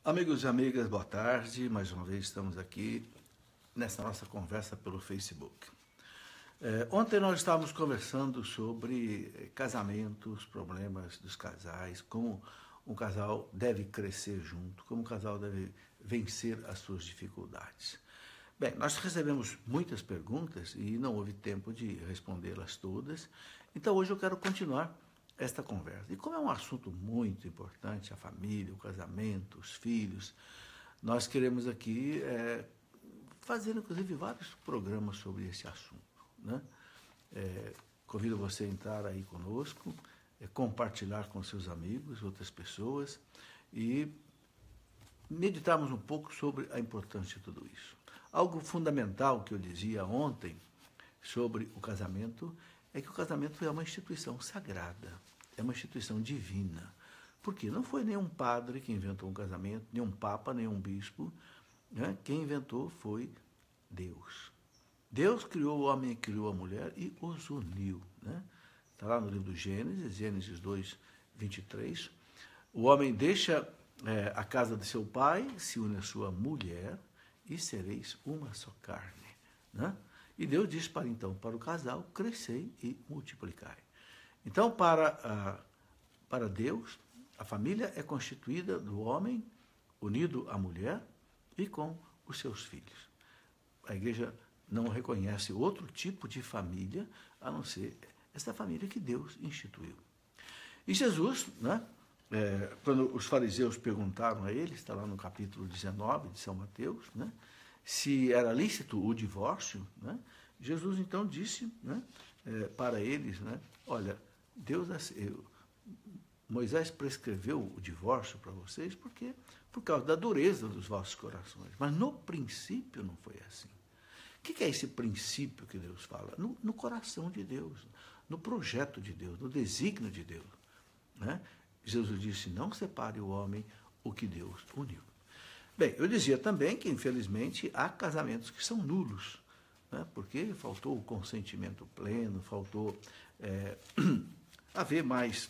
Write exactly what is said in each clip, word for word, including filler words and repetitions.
Amigos e amigas, boa tarde. Mais uma vez estamos aqui nessa nossa conversa pelo Facebook. É, ontem nós estávamos conversando sobre casamentos, problemas dos casais, como um casal deve crescer junto, como um casal deve vencer as suas dificuldades. Bem, nós recebemos muitas perguntas e não houve tempo de respondê-las todas, então hoje eu quero continuar esta conversa. E como é um assunto muito importante, a família, o casamento, os filhos, nós queremos aqui é, fazer, inclusive, vários programas sobre esse assunto. Né? É, convido você a entrar aí conosco, é, compartilhar com seus amigos, outras pessoas, e meditarmos um pouco sobre a importância de tudo isso. Algo fundamental que eu dizia ontem sobre o casamento é que o casamento é uma instituição sagrada, é uma instituição divina. Porque não foi nenhum padre que inventou um casamento, nenhum papa, nenhum bispo. Né? Quem inventou foi Deus. Deus criou o homem e criou a mulher e os uniu. Né? Está lá no livro do Gênesis, Gênesis dois, vinte e três. O homem deixa é, a casa de seu pai, se une à sua mulher e sereis uma só carne. Né? E Deus diz para então, para o casal, crescei e multiplicai. Então, para, uh, para Deus, a família é constituída do homem unido à mulher e com os seus filhos. A igreja não reconhece outro tipo de família, a não ser essa família que Deus instituiu. E Jesus, né, é, quando os fariseus perguntaram a ele, está lá no capítulo dezenove de São Mateus, né, se era lícito o divórcio, né, Jesus então disse, né, é, para eles, né, olha, Deus, eu, Moisés prescreveu o divórcio para vocês porque por causa da dureza dos vossos corações, mas no princípio não foi assim. O que é esse princípio que Deus fala? No, no coração de Deus, no projeto de Deus, no desígnio de Deus. Né? Jesus disse, não separe o homem o que Deus uniu. Bem, eu dizia também que, infelizmente, há casamentos que são nulos, né? Porque faltou o consentimento pleno, faltou é, haver mais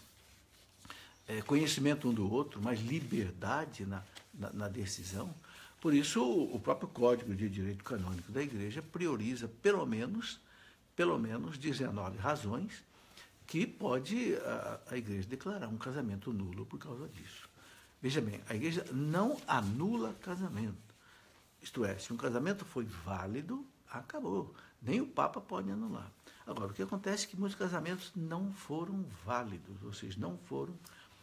é, conhecimento um do outro, mais liberdade na, na, na decisão. Por isso, o, o próprio Código de Direito Canônico da Igreja prioriza pelo menos, pelo menos dezenove razões que pode a, a Igreja declarar um casamento nulo por causa disso. Veja bem, a Igreja não anula casamento. Isto é, se um casamento foi válido, acabou. Nem o Papa pode anular. Agora, o que acontece é que muitos casamentos não foram válidos, ou seja, não foram,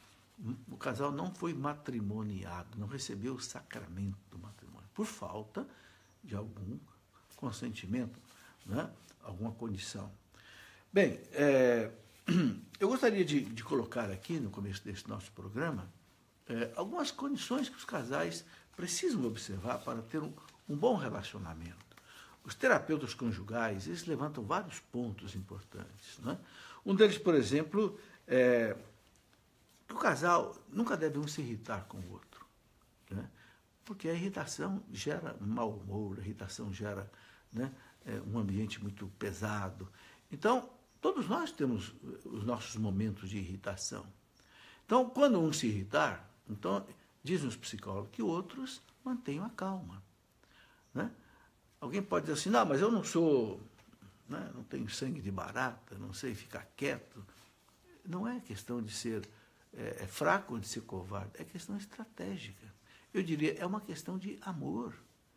o casal não foi matrimoniado, não recebeu o sacramento do matrimônio, por falta de algum consentimento, né? Alguma condição. Bem, é, eu gostaria de, de colocar aqui, no começo desse nosso programa, é, algumas condições que os casais precisam observar para ter um, um bom relacionamento. Os terapeutas conjugais, eles levantam vários pontos importantes. Né? Um deles, por exemplo, é que o casal nunca deve um se irritar com o outro. Né? Porque a irritação gera mau humor, a irritação gera, né, é, um ambiente muito pesado. Então, todos nós temos os nossos momentos de irritação. Então, quando um se irritar, então, dizem os psicólogos que outros mantenham a calma. Né? Alguém pode dizer assim, não, mas eu não sou, né, não tenho sangue de barata, não sei ficar quieto. Não é questão de ser é, é fraco ou de ser covarde, é questão estratégica. Eu diria, é uma questão de amor.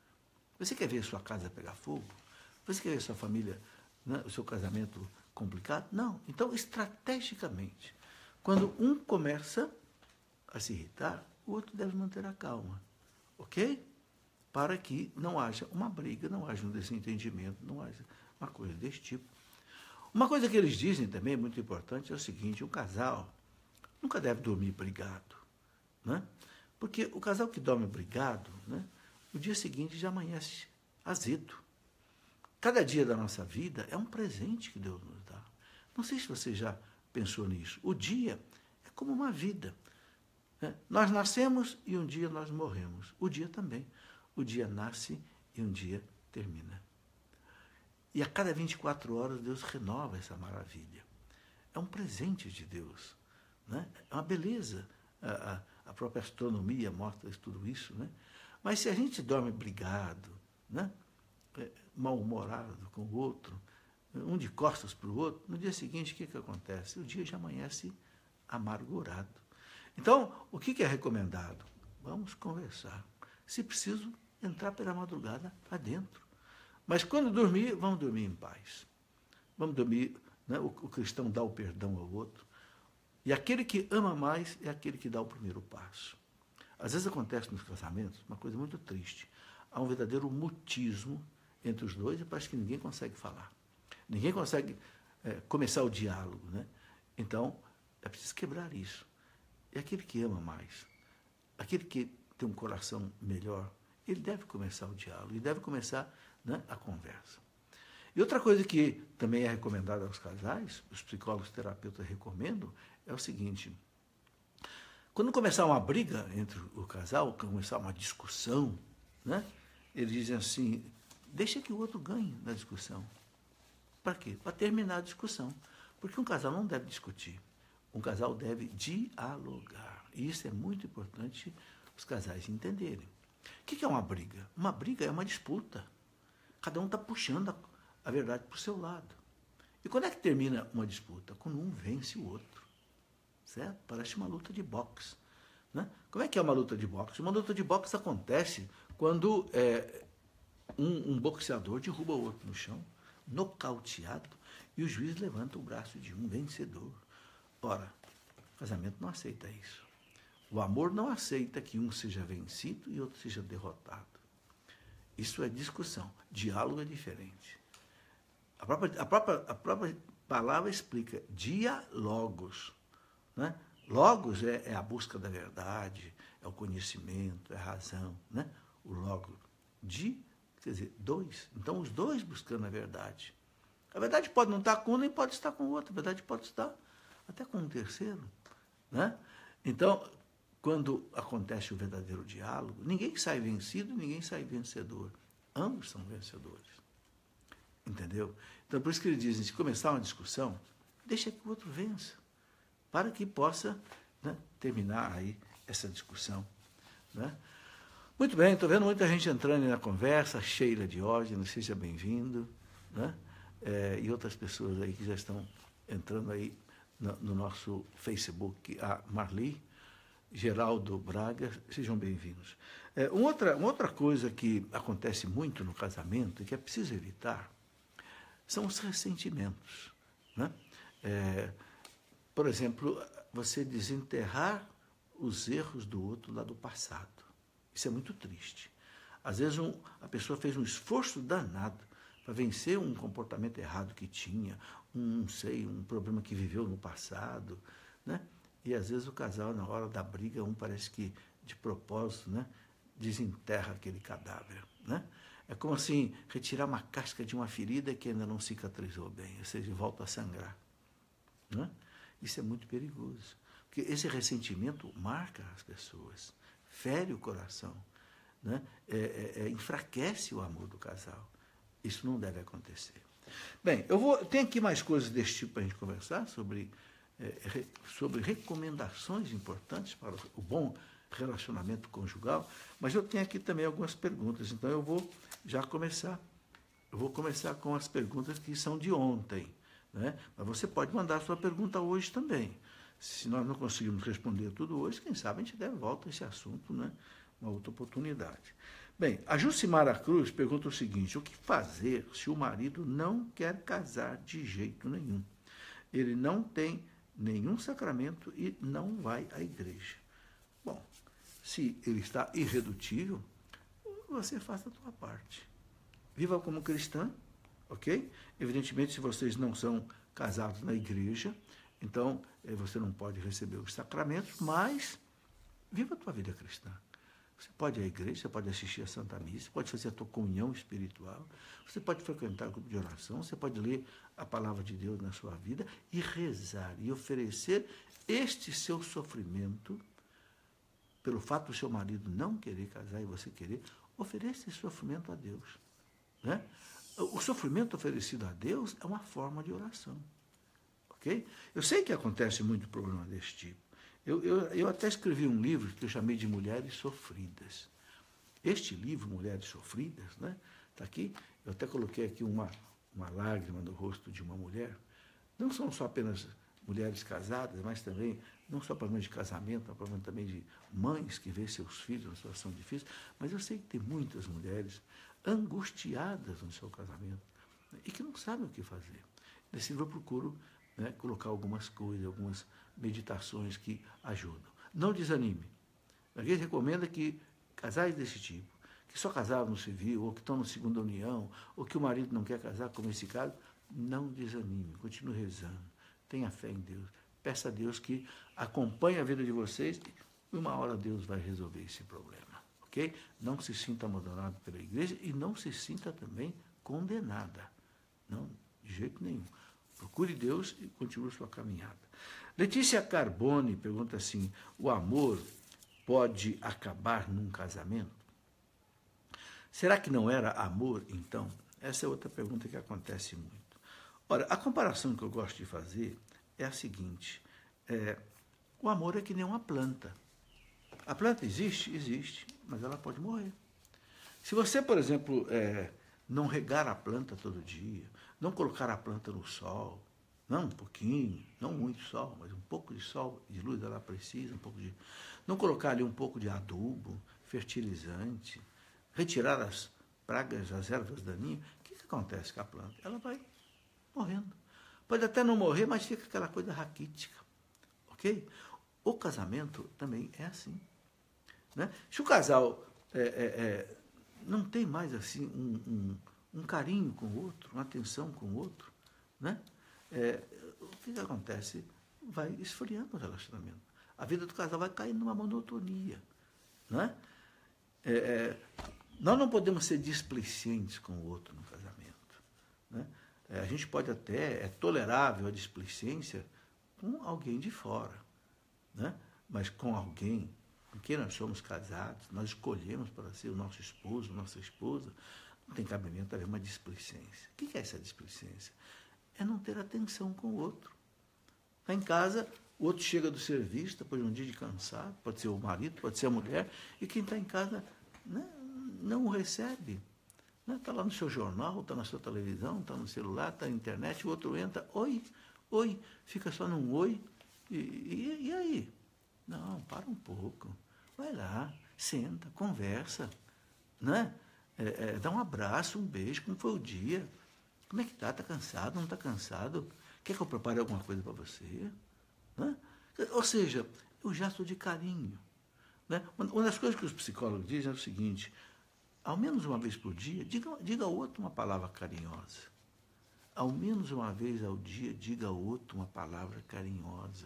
Você quer ver sua casa pegar fogo? Você quer ver sua família, né, o seu casamento complicado? Não. Então, estrategicamente, quando um começa a se irritar, o outro deve manter a calma. Ok? Para que não haja uma briga, não haja um desentendimento, não haja uma coisa desse tipo. Uma coisa que eles dizem também, muito importante, é o seguinte, o casal nunca deve dormir brigado. Né? Porque o casal que dorme brigado, né, no dia seguinte já amanhece azedo. Cada dia da nossa vida é um presente que Deus nos dá. Não sei se você já pensou nisso. O dia é como uma vida. Né? Nós nascemos e um dia nós morremos. O dia também. O dia nasce e um dia termina. E a cada vinte e quatro horas Deus renova essa maravilha. É um presente de Deus. Né? É uma beleza a, a, a própria astronomia mostra tudo isso, né? Mas se a gente dorme brigado, né? Mal-humorado com o outro, um de costas para o outro, no dia seguinte, o que, que acontece? O dia já amanhece amargurado. Então, o que, que é recomendado? Vamos conversar. Se preciso, entrar pela madrugada adentro. Mas quando dormir, vamos dormir em paz. Vamos dormir, né? o, o cristão dá o perdão ao outro. E aquele que ama mais é aquele que dá o primeiro passo. Às vezes acontece nos casamentos uma coisa muito triste. Há um verdadeiro mutismo entre os dois e parece que ninguém consegue falar. Ninguém consegue é, começar o diálogo, né? Então, é preciso quebrar isso. E aquele que ama mais, aquele que tem um coração melhor, ele deve começar o diálogo, ele deve começar, né, a conversa. E outra coisa que também é recomendada aos casais, os psicólogos e terapeutas recomendam, é o seguinte: quando começar uma briga entre o casal, começar uma discussão, né, eles dizem assim, deixa que o outro ganhe na discussão. Para quê? Para terminar a discussão. Porque um casal não deve discutir. Um casal deve dialogar. E isso é muito importante os casais entenderem. O que é uma briga? Uma briga é uma disputa. Cada um está puxando a, a verdade para o seu lado. E quando é que termina uma disputa? Quando um vence o outro. Certo? Parece uma luta de boxe. Né? Como é que é uma luta de boxe? Uma luta de boxe acontece quando é, um, um boxeador derruba o outro no chão, nocauteado, e o juiz levanta o braço de um vencedor. Ora, o casamento não aceita isso. O amor não aceita que um seja vencido e outro seja derrotado. Isso é discussão. Diálogo é diferente. A própria, a própria, a própria palavra explica diálogos. Né? Logos é, é a busca da verdade, é o conhecimento, é a razão. Né? O logo. Di, quer dizer, dois. Então, os dois buscando a verdade. A verdade pode não estar com um, nem pode estar com o outro. A verdade pode estar até com um terceiro. Né? Então, quando acontece o verdadeiro diálogo, ninguém sai vencido, ninguém sai vencedor. Ambos são vencedores. Entendeu? Então, por isso que eles dizem, se começar uma discussão, deixa que o outro vença, para que possa, né, terminar aí essa discussão. Né? Muito bem, estou vendo muita gente entrando na conversa, Sheila Diógenes, seja bem-vindo, né? É, e outras pessoas aí que já estão entrando aí no, no nosso Facebook, a Marli, Geraldo Braga, sejam bem-vindos. É, uma, outra, uma outra coisa que acontece muito no casamento e que é preciso evitar são os ressentimentos. Né? É, por exemplo, você desenterrar os erros do outro lá do passado. Isso é muito triste. Às vezes um, a pessoa fez um esforço danado para vencer um comportamento errado que tinha, um, não sei, um problema que viveu no passado, né? E às vezes o casal, na hora da briga, um parece que, de propósito, né, desenterra aquele cadáver. Né? É como assim, retirar uma casca de uma ferida que ainda não cicatrizou bem, ou seja, volta a sangrar. Né? Isso é muito perigoso, porque esse ressentimento marca as pessoas, fere o coração, né? é, é, é, enfraquece o amor do casal. Isso não deve acontecer. Bem, eu vou, tem aqui mais coisas desse tipo para a gente conversar, sobre, é, sobre recomendações importantes para o bom relacionamento conjugal, mas eu tenho aqui também algumas perguntas, então eu vou já começar. Eu vou começar com as perguntas que são de ontem, né? Mas você pode mandar a sua pergunta hoje também. Se nós não conseguirmos responder tudo hoje, quem sabe a gente der volta a esse assunto, né? Uma outra oportunidade. Bem, a Jucimara Cruz pergunta o seguinte: o que fazer se o marido não quer casar de jeito nenhum? Ele não tem nenhum sacramento e não vai à igreja. Bom, se ele está irredutível, você faça a sua parte. Viva como cristã, ok? Evidentemente, se vocês não são casados na igreja, então você não pode receber os sacramentos, mas viva a tua vida cristã. Você pode ir à igreja, você pode assistir a Santa Missa, pode fazer a tua comunhão espiritual, você pode frequentar o grupo de oração, você pode ler a palavra de Deus na sua vida e rezar e oferecer este seu sofrimento, pelo fato do seu marido não querer casar e você querer, ofereça esse sofrimento a Deus. Né? O sofrimento oferecido a Deus é uma forma de oração. Ok? Eu sei que acontece muito problema desse tipo. Eu, eu, eu até escrevi um livro que eu chamei de Mulheres Sofridas. Este livro, Mulheres Sofridas, né, está aqui, eu até coloquei aqui uma, uma lágrima no rosto de uma mulher. Não são só apenas mulheres casadas, mas também, não só problemas de casamento, mas problema também de mães que vêem seus filhos numa situação difícil, mas eu sei que tem muitas mulheres angustiadas no seu casamento, né, e que não sabem o que fazer. Nesse livro eu procuro, né, colocar algumas coisas, algumas meditações que ajudam. Não desanime. Alguém recomenda que casais desse tipo, que só casavam no civil, ou que estão na segunda união, ou que o marido não quer casar, como esse caso, não desanime, continue rezando, tenha fé em Deus, peça a Deus que acompanhe a vida de vocês e uma hora Deus vai resolver esse problema, ok? Não se sinta abandonado pela igreja e não se sinta também condenada, não, de jeito nenhum. Procure Deus e continue sua caminhada. Letícia Carbone pergunta assim, o amor pode acabar num casamento? Será que não era amor, então? Essa é outra pergunta que acontece muito. Ora, a comparação que eu gosto de fazer é a seguinte, é, o amor é que nem uma planta. A planta existe? Existe, mas ela pode morrer. Se você, por exemplo, é, não regar a planta todo dia, não colocar a planta no sol, não um pouquinho, não muito sol, mas um pouco de sol, de luz ela precisa, um pouco de... Não colocar ali um pouco de adubo, fertilizante, retirar as pragas, as ervas daninhas, o que, que acontece com a planta? Ela vai morrendo. Pode até não morrer, mas fica aquela coisa raquítica, ok? O casamento também é assim, né? Se o casal é, é, é, não tem mais assim um, um, um carinho com o outro, uma atenção com o outro, né? É, o que, que acontece? Vai esfriando o relacionamento. A vida do casal vai caindo numa monotonia, né? É, é, nós não podemos ser displicentes com o outro no casamento, né? É, a gente pode até, é tolerável a displicência com alguém de fora, né? Mas com alguém com quem nós somos casados, nós escolhemos para ser o nosso esposo, nossa esposa, não tem cabimento haver uma displicência. O que é essa displicência? É não ter atenção com o outro. Está em casa, o outro chega do serviço, depois de um dia de cansado, pode ser o marido, pode ser a mulher, e quem está em casa, né, não o recebe. Está, né, lá no seu jornal, está na sua televisão, está no celular, está na internet, o outro entra, oi, oi, fica só num oi, e, e, e aí? Não, para um pouco, vai lá, senta, conversa, né? É, é, dá um abraço, um beijo, como foi o dia? Como é que está? Está cansado? Não está cansado? Quer que eu prepare alguma coisa para você? Né? Ou seja, o gesto de carinho. Né? Uma das coisas que os psicólogos dizem é o seguinte, ao menos uma vez por dia, diga, diga ao outro uma palavra carinhosa. Ao menos uma vez ao dia, diga ao outro uma palavra carinhosa.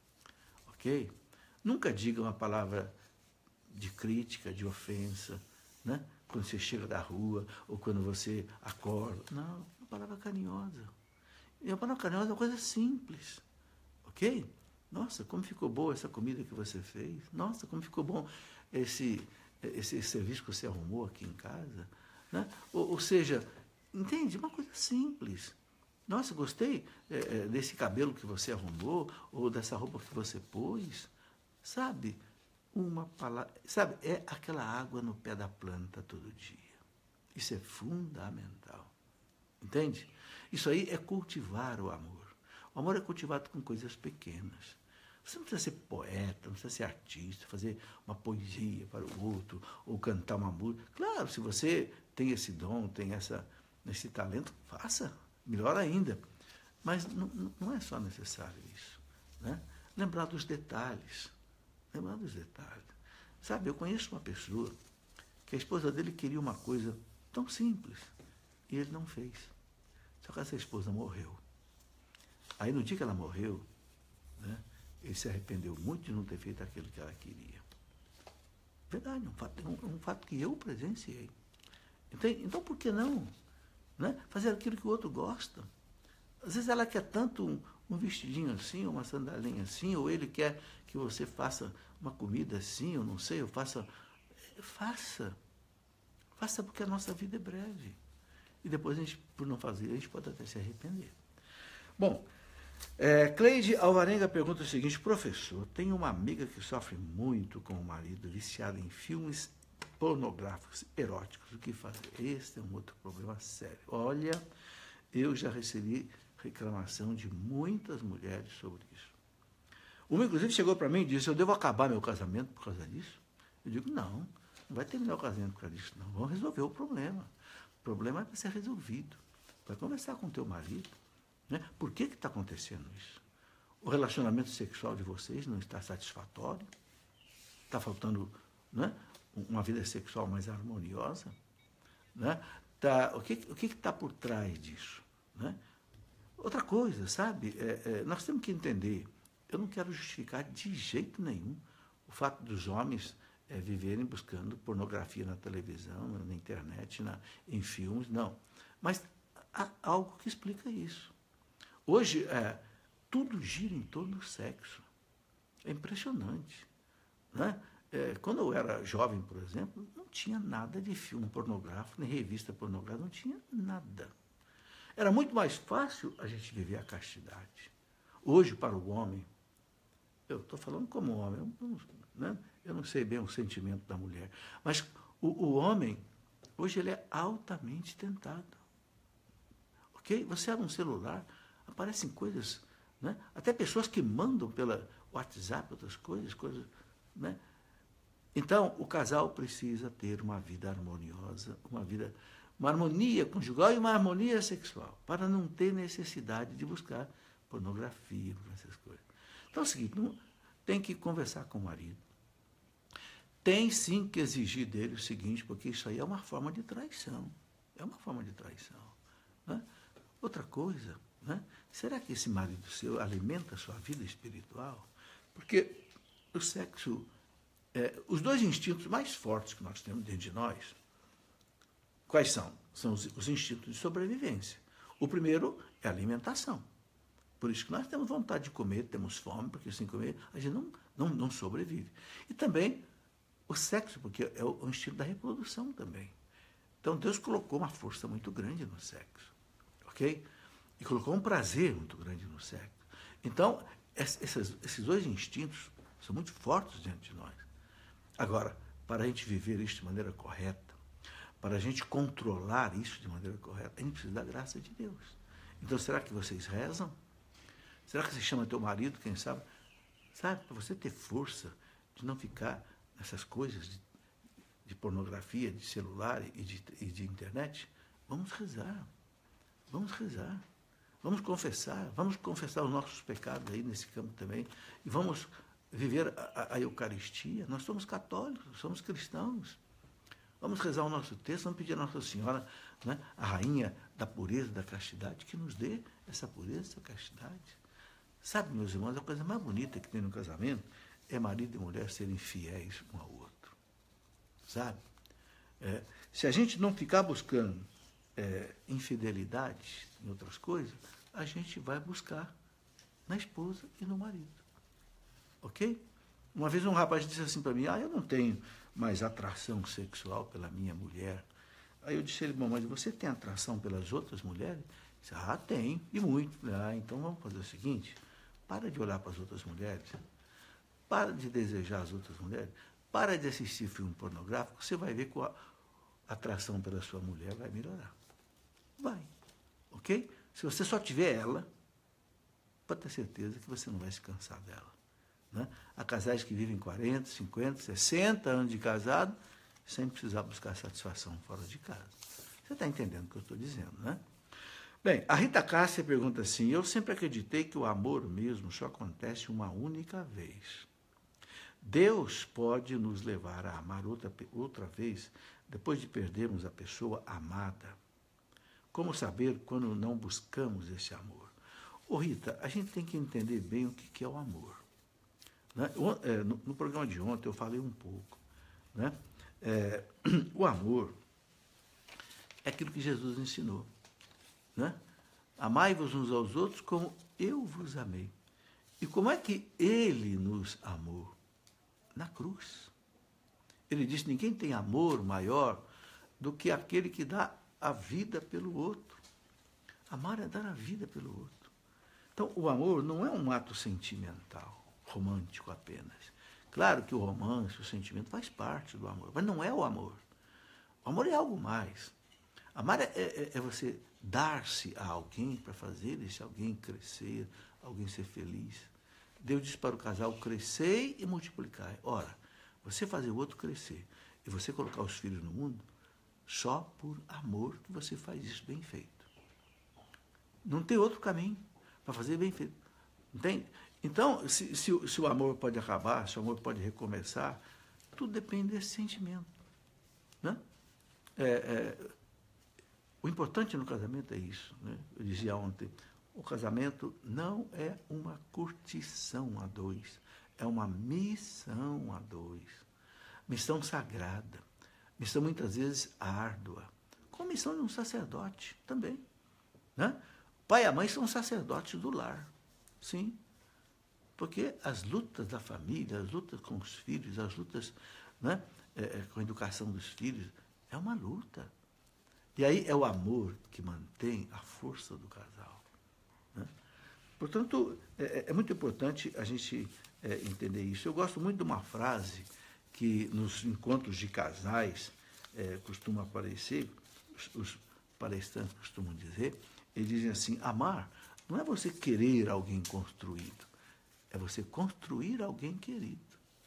Ok? Nunca diga uma palavra de crítica, de ofensa, né? Quando você chega da rua ou quando você acorda. Não, uma palavra carinhosa. E a palavra carinhosa é uma coisa simples. Ok? Nossa, como ficou boa essa comida que você fez. Nossa, como ficou bom esse, esse serviço que você arrumou aqui em casa. Né? Ou, ou seja, entende? Uma coisa simples. Nossa, gostei é, desse cabelo que você arrumou ou dessa roupa que você pôs. Sabe? Uma palavra, sabe? É aquela água no pé da planta todo dia. Isso é fundamental. Entende? Isso aí é cultivar o amor. O amor é cultivado com coisas pequenas. Você não precisa ser poeta, não precisa ser artista, fazer uma poesia para o outro, ou cantar uma música. Claro, se você tem esse dom, tem essa, esse talento, faça, melhor ainda. Mas não, não é só necessário isso, né? Lembrar dos detalhes. Lembrar dos detalhes. Sabe, eu conheço uma pessoa que a esposa dele queria uma coisa tão simples e ele não fez. Só que essa esposa morreu. Aí no dia que ela morreu, né, ele se arrependeu muito de não ter feito aquilo que ela queria. Verdade, um fato, um, um fato que eu presenciei. Então, então por que não, né, fazer aquilo que o outro gosta? Às vezes ela quer tanto um, um vestidinho assim, uma sandalinha assim, ou ele quer que você faça uma comida assim, eu não sei, ou faça... Faça. Faça porque a nossa vida é breve. E depois, a gente, por não fazer, a gente pode até se arrepender. Bom, É, Cleide Alvarenga pergunta o seguinte: professor, tenho uma amiga que sofre muito com o marido, viciada em filmes pornográficos, eróticos. O que fazer? Esse é um outro problema sério. Olha, eu já recebi reclamação de muitas mulheres sobre isso. Uma, inclusive, chegou para mim e disse: eu devo acabar meu casamento por causa disso? Eu digo: não, não vai terminar o casamento por causa disso, não. Vamos resolver o problema. O problema é para ser resolvido. Vai conversar com o teu marido. Né? Por que está acontecendo isso? O relacionamento sexual de vocês não está satisfatório? Está faltando, né, uma vida sexual mais harmoniosa? Né? Tá, o que o está por trás disso? Né? Outra coisa, sabe? É, é, nós temos que entender, eu não quero justificar de jeito nenhum o fato dos homens é, viverem buscando pornografia na televisão, na internet, na, em filmes, não. Mas há algo que explica isso. Hoje, é, tudo gira em torno do sexo. É impressionante. Né? É, quando eu era jovem, por exemplo, não tinha nada de filme pornográfico, nem revista pornográfica, não tinha nada. Era muito mais fácil a gente viver a castidade. Hoje, para o homem, eu estou falando como homem, eu não, né? eu não sei bem o sentimento da mulher, mas o, o homem, hoje, ele é altamente tentado. Ok? Você abre um celular, aparecem coisas, né? Até pessoas que mandam pela WhatsApp outras coisas, coisas, né? Então, o casal precisa ter uma vida harmoniosa, uma vida, uma harmonia conjugal e uma harmonia sexual, para não ter necessidade de buscar pornografia, essas coisas. Então é o seguinte, não, tem que conversar com o marido. Tem sim que exigir dele o seguinte, porque isso aí é uma forma de traição. É uma forma de traição. Né? Outra coisa, né? Será que esse marido seu alimenta a sua vida espiritual? Porque o sexo, é, os dois instintos mais fortes que nós temos dentro de nós, quais são? São os, os instintos de sobrevivência. O primeiro é a alimentação. Por isso que nós temos vontade de comer, temos fome, porque sem comer a gente não, não, não sobrevive. E também o sexo, porque é o, o instinto da reprodução também. Então Deus colocou uma força muito grande no sexo. Ok? E colocou um prazer muito grande no sexo. Então, esses, esses dois instintos são muito fortes dentro de nós. Agora, para a gente viver isso de maneira correta, para a gente controlar isso de maneira correta, a gente precisa da graça de Deus. Então, será que vocês rezam? Será que você chama teu marido, quem sabe? Sabe, para você ter força de não ficar nessas coisas de, de pornografia, de celular e de, e de internet, vamos rezar. Vamos rezar. Vamos confessar. Vamos confessar os nossos pecados aí nesse campo também. E vamos viver a, a Eucaristia. Nós somos católicos, somos cristãos. Vamos rezar o nosso texto, vamos pedir a Nossa Senhora, né, a rainha da pureza, da castidade, que nos dê essa pureza, essa castidade. Sabe, meus irmãos, a coisa mais bonita que tem no casamento é marido e mulher serem fiéis um ao outro. Sabe? É, se a gente não ficar buscando é, infidelidade em outras coisas, a gente vai buscar na esposa e no marido. Ok? Uma vez um rapaz disse assim para mim: ah, eu não tenho mais atração sexual pela minha mulher. Aí eu disse a ele: bom, mas você tem atração pelas outras mulheres? Ele disse: ah, tem, e muito. Ah, então vamos fazer o seguinte: para de olhar para as outras mulheres, para de desejar as outras mulheres, para de assistir filme pornográfico, você vai ver que a atração pela sua mulher vai melhorar. Vai. Ok? Se você só tiver ela, pode ter certeza que você não vai se cansar dela. Né? Há casais que vivem quarenta, cinquenta, sessenta anos de casado sem precisar buscar satisfação fora de casa. Você está entendendo o que eu estou dizendo, né? Bem, a Rita Cássia pergunta assim: eu sempre acreditei que o amor mesmo só acontece uma única vez. Deus pode nos levar a amar outra, outra vez depois de perdermos a pessoa amada. Como saber quando não buscamos esse amor? Ô Rita, a gente tem que entender bem o que é o amor. Né? No, no programa de ontem eu falei um pouco. Né? É, o amor é aquilo que Jesus ensinou. Né? Amai-vos uns aos outros como eu vos amei. E como é que ele nos amou? Na cruz. Ele disse: ninguém tem amor maior do que aquele que dá a vida pelo outro. Amar é dar a vida pelo outro. Então, o amor não é um ato sentimental, romântico apenas. Claro que o romance, o sentimento faz parte do amor, mas não é o amor. O amor é algo mais. Amar é, é, é você dar-se a alguém para fazer esse alguém crescer, alguém ser feliz. Deus diz para o casal, crescei e multiplicai. Ora, você fazer o outro crescer e você colocar os filhos no mundo, só por amor que você faz isso bem feito. Não tem outro caminho para fazer bem feito. Entende? Então, se, se, se o amor pode acabar, se o amor pode recomeçar, tudo depende desse sentimento. Né? É, é, o importante no casamento é isso. Né? Eu dizia ontem, o casamento não é uma curtição a dois, é uma missão a dois. Missão sagrada, missão muitas vezes árdua, como missão de um sacerdote também. Né? O pai e a mãe são sacerdotes do lar, sim. Porque as lutas da família, as lutas com os filhos, as lutas, né, é, com a educação dos filhos, é uma luta. E aí é o amor que mantém a força do casal. Né? Portanto, é, é muito importante a gente é, entender isso. Eu gosto muito de uma frase que nos encontros de casais é, costuma aparecer, os, os palestrantes costumam dizer, eles dizem assim, amar não é você querer alguém construído, é você construir alguém querido.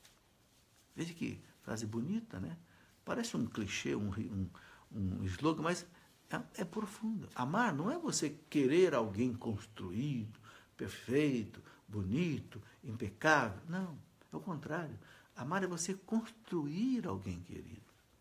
Veja que frase bonita, né? Parece um clichê, um, um, um slogan, mas é, é profundo. Amar não é você querer alguém construído, perfeito, bonito, impecável. Não, é o contrário. Amar é você construir alguém querido.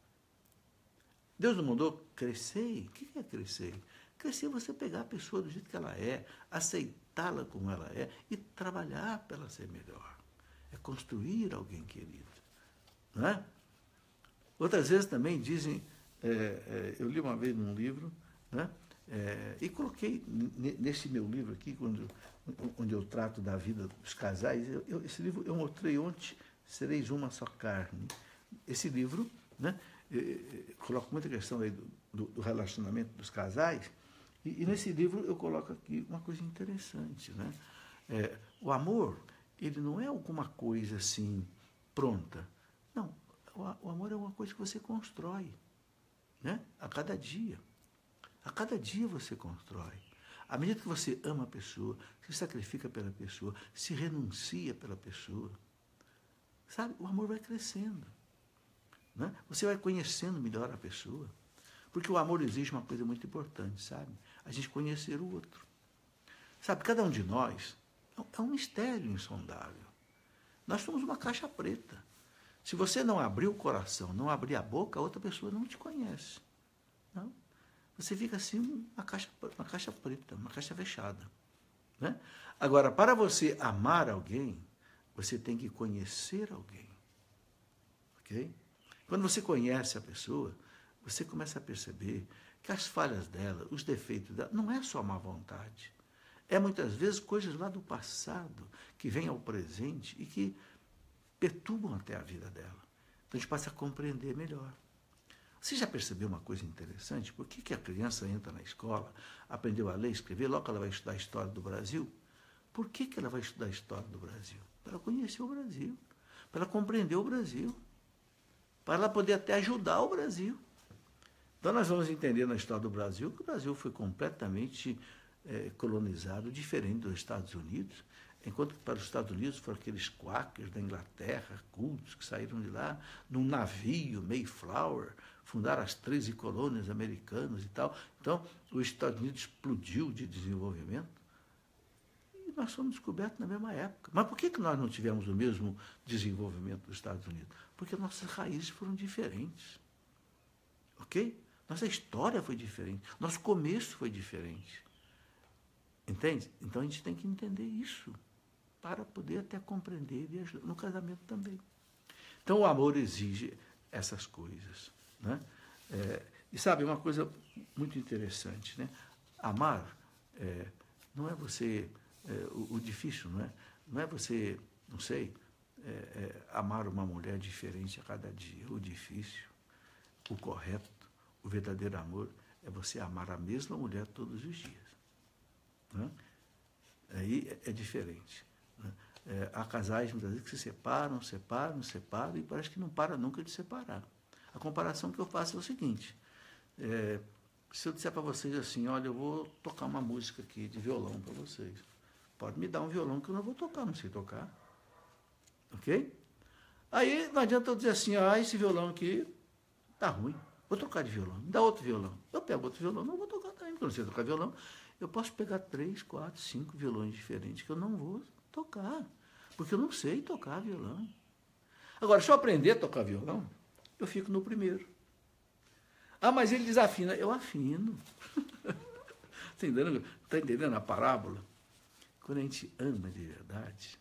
Deus não mandou crescer. O que é crescer? Crescer é você pegar a pessoa do jeito que ela é, aceitá-la como ela é e trabalhar para ela ser melhor. É construir alguém querido. Não é? Outras vezes também dizem, é, é, eu li uma vez num livro, né, é, e coloquei nesse meu livro aqui, quando, onde eu trato da vida dos casais, eu, eu, esse livro eu mostrei ontem, Sereis Uma Só Carne. Esse livro, né, é, é, coloca muita questão aí do, do, do relacionamento dos casais, e, e nesse livro eu coloco aqui uma coisa interessante. Né? É, o amor, ele não é alguma coisa assim pronta. Não, o amor é uma coisa que você constrói, né? A cada dia. A cada dia você constrói. À medida que você ama a pessoa, se sacrifica pela pessoa, se renuncia pela pessoa, sabe? O amor vai crescendo. Né? Você vai conhecendo melhor a pessoa. Porque o amor exige uma coisa muito importante, sabe? A gente conhecer o outro. Sabe, cada um de nós é um mistério insondável. Nós somos uma caixa preta. Se você não abrir o coração, não abrir a boca, a outra pessoa não te conhece. Não? Você fica assim, uma caixa, uma caixa preta, uma caixa fechada. Né? Agora, para você amar alguém, você tem que conhecer alguém. Ok? Quando você conhece a pessoa, você começa a perceber que as falhas dela, os defeitos dela, não é só má vontade. É muitas vezes coisas lá do passado que vêm ao presente e que perturbam até a vida dela. Então a gente passa a compreender melhor. Você já percebeu uma coisa interessante? Por que, que a criança entra na escola, aprendeu a ler e escrever, logo ela vai estudar a história do Brasil? Por que, que ela vai estudar a história do Brasil? Para ela conhecer o Brasil, para ela compreender o Brasil, para ela poder até ajudar o Brasil. Então nós vamos entender na história do Brasil que o Brasil foi completamente é, colonizado, diferente dos Estados Unidos, enquanto que para os Estados Unidos foram aqueles quakers da Inglaterra, cultos, que saíram de lá num navio, Mayflower, fundaram as treze colônias americanas e tal. Então, os Estados Unidos explodiu de desenvolvimento e nós fomos descobertos na mesma época. Mas por que, que nós não tivemos o mesmo desenvolvimento dos Estados Unidos? Porque nossas raízes foram diferentes. Ok? Nossa história foi diferente. Nosso começo foi diferente. Entende? Então, a gente tem que entender isso para poder até compreender e ajudar no casamento também. Então, o amor exige essas coisas. Né? É, e sabe, uma coisa muito interessante, né? Amar é, não é você... É, o, o difícil, não é? Não é você, não sei, é, é, amar uma mulher diferente a cada dia. O difícil, o correto, o verdadeiro amor é você amar a mesma mulher todos os dias. Né? Aí é, é diferente. Né? É, há casais, muitas vezes, que se separam, separam, separam, e parece que não para nunca de separar. A comparação que eu faço é o seguinte, é, se eu disser para vocês assim, olha, eu vou tocar uma música aqui de violão para vocês, pode me dar um violão que eu não vou tocar, não sei tocar. Ok? Aí não adianta eu dizer assim, ah, esse violão aqui tá ruim, vou trocar de violão, me dá outro violão. Eu pego outro violão, não vou tocar também, porque eu não sei tocar violão. Eu posso pegar três, quatro, cinco violões diferentes que eu não vou tocar, porque eu não sei tocar violão. Agora, se eu aprender a tocar violão, eu fico no primeiro. Ah, mas ele desafina. Eu afino. Está entendendo? Tá entendendo a parábola? Quando a gente ama de verdade,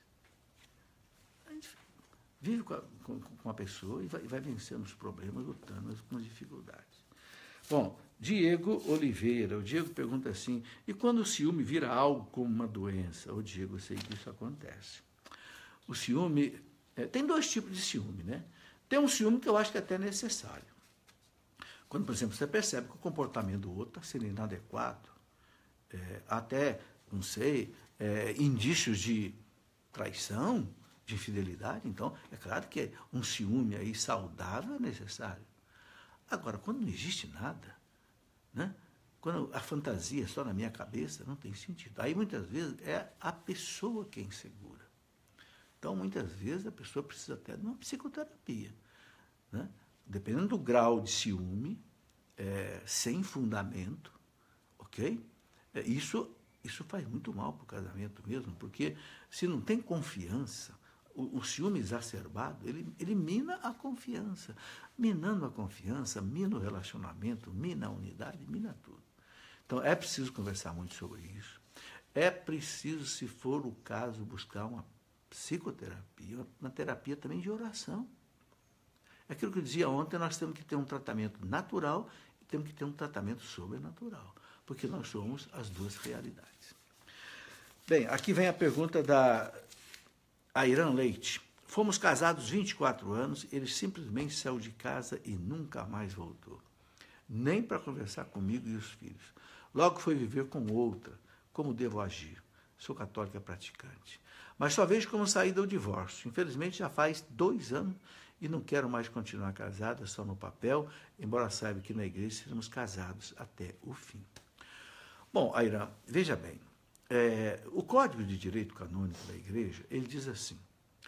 a gente vive com a, com, com a pessoa e vai, vai vencendo os problemas, lutando com as dificuldades. Bom, Diego Oliveira. O Diego pergunta assim, e quando o ciúme vira algo como uma doença? Ô, Diego, eu sei que isso acontece. O ciúme... É, tem dois tipos de ciúme, né? Tem um ciúme que eu acho que é até necessário. Quando, por exemplo, você percebe que o comportamento do outro está sendo inadequado, é, até, não sei, é, indícios de traição, de infidelidade, então, é claro que um ciúme aí saudável é necessário. Agora, quando não existe nada, né? Quando a fantasia é só na minha cabeça, não tem sentido. Aí, muitas vezes, é a pessoa que é insegura. Então, muitas vezes, a pessoa precisa até de uma psicoterapia, né? Dependendo do grau de ciúme, é, sem fundamento, ok? É, isso, isso faz muito mal para o casamento mesmo, porque se não tem confiança, o, o ciúme exacerbado, ele, ele mina a confiança. Minando a confiança, mina o relacionamento, mina a unidade, mina tudo. Então, é preciso conversar muito sobre isso. É preciso, se for o caso, buscar uma psicoterapia, uma terapia também de oração. É aquilo que eu dizia ontem, nós temos que ter um tratamento natural e temos que ter um tratamento sobrenatural, porque nós somos as duas realidades. Bem, aqui vem a pergunta da Airan Leite. Fomos casados vinte e quatro anos, ele simplesmente saiu de casa e nunca mais voltou. Nem para conversar comigo e os filhos. Logo foi viver com outra. Como devo agir? Sou católica praticante. Mas só vejo como saída o divórcio. Infelizmente já faz dois anos e não quero mais continuar casada, só no papel, embora saiba que na igreja seremos casados até o fim. Bom, Airan, veja bem, é, o Código de Direito Canônico da igreja, ele diz assim,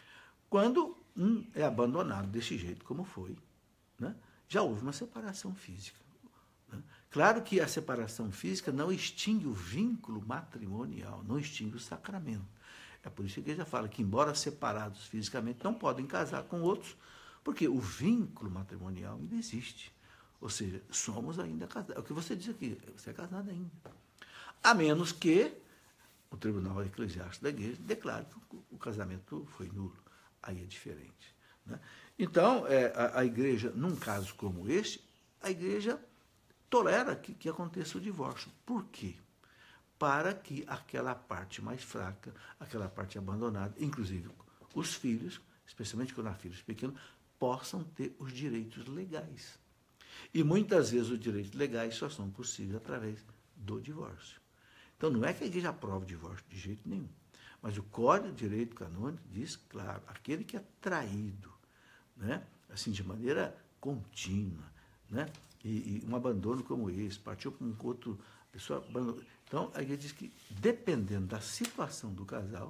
quando um é abandonado desse jeito como foi, né, já houve uma separação física. Né? Claro que a separação física não extingue o vínculo matrimonial, não extingue o sacramento. É por isso que a igreja fala que, embora separados fisicamente, não podem casar com outros, porque o vínculo matrimonial ainda existe. Ou seja, somos ainda casados. É o que você diz aqui, você é casado ainda. A menos que o Tribunal Eclesiástico da Igreja declare que o casamento foi nulo. Aí é diferente. Né? Então, é, a, a Igreja, num caso como este, a Igreja tolera que, que aconteça o divórcio. Por quê? Para que aquela parte mais fraca, aquela parte abandonada, inclusive os filhos, especialmente quando há filhos pequenos, possam ter os direitos legais. E muitas vezes os direitos legais só são possíveis através do divórcio. Então não é que a igreja aprova o divórcio de jeito nenhum, mas o Código de Direito Canônico diz, claro, aquele que é traído, né, assim, de maneira contínua, né, e, e um abandono como esse, partiu com um outro pessoa abandonou. Então, a igreja diz que, dependendo da situação do casal,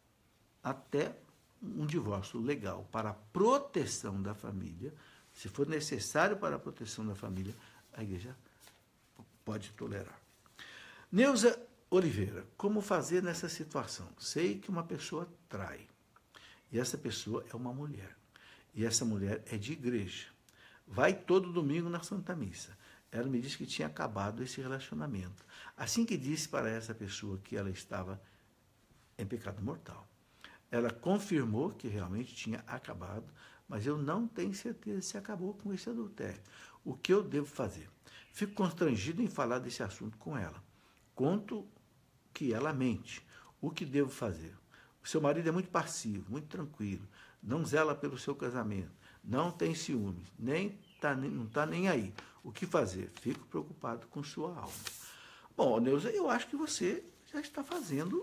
até um divórcio legal para a proteção da família, se for necessário para a proteção da família, a igreja pode tolerar. Neuza Oliveira, como fazer nessa situação? Sei que uma pessoa trai, e essa pessoa é uma mulher, e essa mulher é de igreja, vai todo domingo na Santa Missa. Ela me disse que tinha acabado esse relacionamento. Assim que disse para essa pessoa que ela estava em pecado mortal, ela confirmou que realmente tinha acabado, mas eu não tenho certeza se acabou com esse adultério. O que eu devo fazer? Fico constrangido em falar desse assunto com ela. Conto que ela mente. O que devo fazer? O seu marido é muito passivo, muito tranquilo, não zela pelo seu casamento, não tem ciúmes, nem tá, não está nem aí. O que fazer? Fico preocupado com sua alma. Bom, Neuza, eu acho que você já está fazendo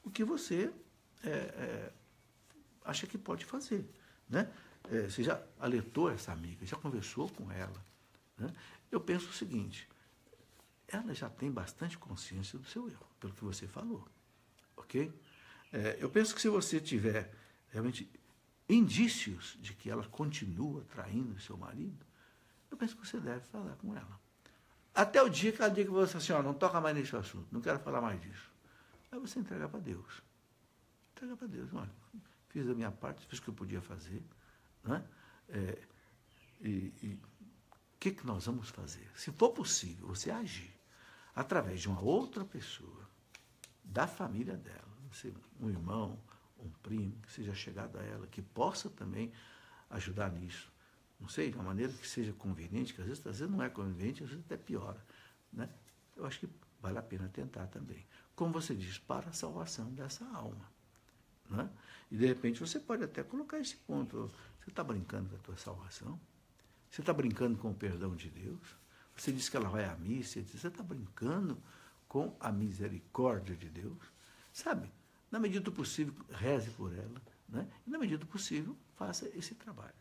o que você é, é, acha que pode fazer, né? É, você já alertou essa amiga, já conversou com ela, né? Eu penso o seguinte, ela já tem bastante consciência do seu erro, pelo que você falou, ok? É, eu penso que se você tiver realmente indícios de que ela continua traindo seu marido, eu penso que você deve falar com ela. Até o dia que ela diga que você assim, ó, não toca mais nesse assunto, não quero falar mais disso. Aí você entrega para Deus. Entrega para Deus. Olha, fiz a minha parte, fiz o que eu podia fazer. Né? É, e o que, que nós vamos fazer? Se for possível, você agir através de uma outra pessoa, da família dela, um irmão, um primo, que seja chegado a ela, que possa também ajudar nisso. Não sei, de uma maneira que seja conveniente, que às vezes, às vezes não é conveniente, às vezes até piora. Né? Eu acho que vale a pena tentar também. Como você diz, para a salvação dessa alma. Né? E, de repente, você pode até colocar esse ponto. Você está brincando com a tua salvação? Você está brincando com o perdão de Deus? Você diz que ela vai à missa, você está brincando com a misericórdia de Deus? Sabe? Na medida do possível, reze por ela. Né? E, na medida do possível, faça esse trabalho.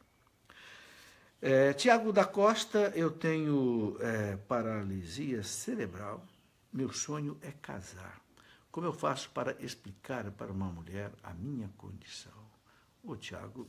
É, Tiago da Costa, eu tenho é, paralisia cerebral. Meu sonho é casar. Como eu faço para explicar para uma mulher a minha condição? Ô, Tiago,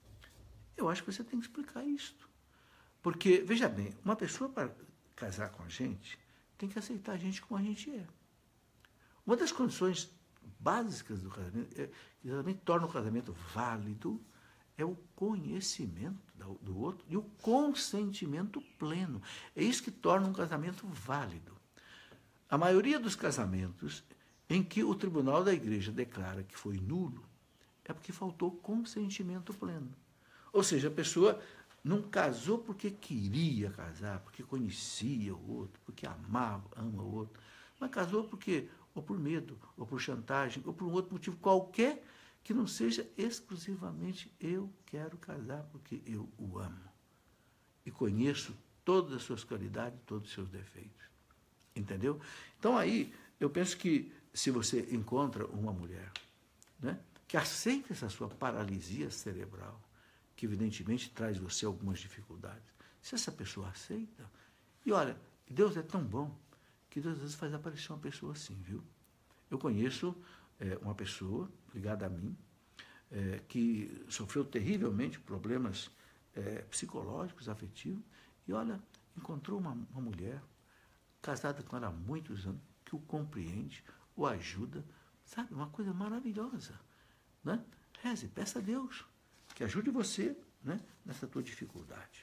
eu acho que você tem que explicar isto. Porque, veja bem, uma pessoa para casar com a gente tem que aceitar a gente como a gente é. Uma das condições básicas do casamento, é, que exatamente torna o casamento válido, é o conhecimento do outro e o consentimento pleno. É isso que torna um casamento válido. A maioria dos casamentos em que o tribunal da igreja declara que foi nulo é porque faltou consentimento pleno. Ou seja, a pessoa não casou porque queria casar, porque conhecia o outro, porque amava, ama o outro, mas casou porque, ou por medo, ou por chantagem, ou por um outro motivo qualquer, que não seja exclusivamente eu quero casar porque eu o amo. E conheço todas as suas qualidades, todos os seus defeitos. Entendeu? Então aí, eu penso que se você encontra uma mulher, né, que aceita essa sua paralisia cerebral, que evidentemente traz você algumas dificuldades, se essa pessoa aceita, e olha, Deus é tão bom, que Deus às vezes faz aparecer uma pessoa assim, viu? Eu conheço é, uma pessoa ligada a mim, é, que sofreu terrivelmente problemas é, psicológicos, afetivos, e olha, encontrou uma, uma mulher, casada com ela há muitos anos, que o compreende, o ajuda, sabe, uma coisa maravilhosa. Né? Reze, peça a Deus que ajude você, né, nessa tua dificuldade.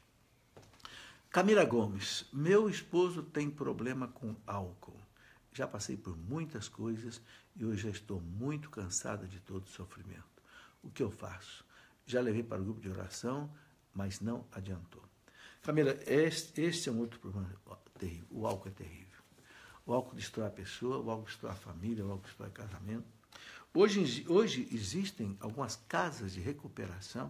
Camila Gomes, meu esposo tem problema com álcool. Já passei por muitas coisas e hoje já estou muito cansada de todo o sofrimento. O que eu faço? Já levei para o grupo de oração, mas não adiantou. Camila, este, este é um outro problema terrível. O álcool é terrível. O álcool destrói a pessoa, o álcool destrói a família, o álcool destrói o casamento. Hoje, hoje existem algumas casas de recuperação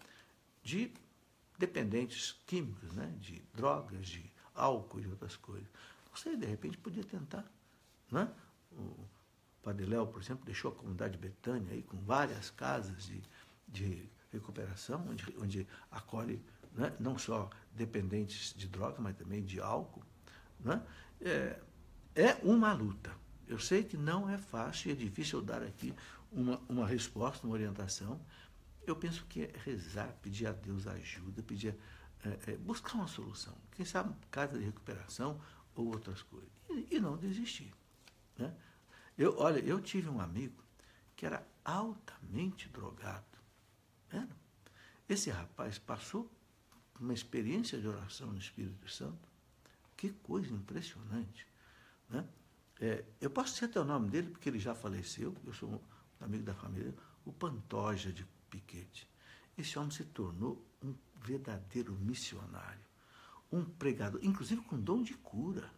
de dependentes químicos, né? De drogas, de álcool e outras coisas. Você, de repente, podia tentar. Né? O Padre Léo, por exemplo, deixou a comunidade Betânia aí com várias casas de, de recuperação, onde, onde acolhe, né, não só dependentes de droga, mas também de álcool. Né? É, é uma luta. Eu sei que não é fácil e é difícil eu dar aqui uma, uma resposta, uma orientação. Eu penso que é rezar, pedir a Deus ajuda, pedir, é, é, buscar uma solução. Quem sabe casa de recuperação ou outras coisas. E, e não desistir. Né? Eu, olha, eu tive um amigo que era altamente drogado. Era. Esse rapaz passou por uma experiência de oração no Espírito Santo. Que coisa impressionante. Né? É, eu posso dizer até o nome dele, porque ele já faleceu, eu sou um amigo da família, o Pantoja de Piquete. Esse homem se tornou um verdadeiro missionário, um pregador, inclusive com dom de cura.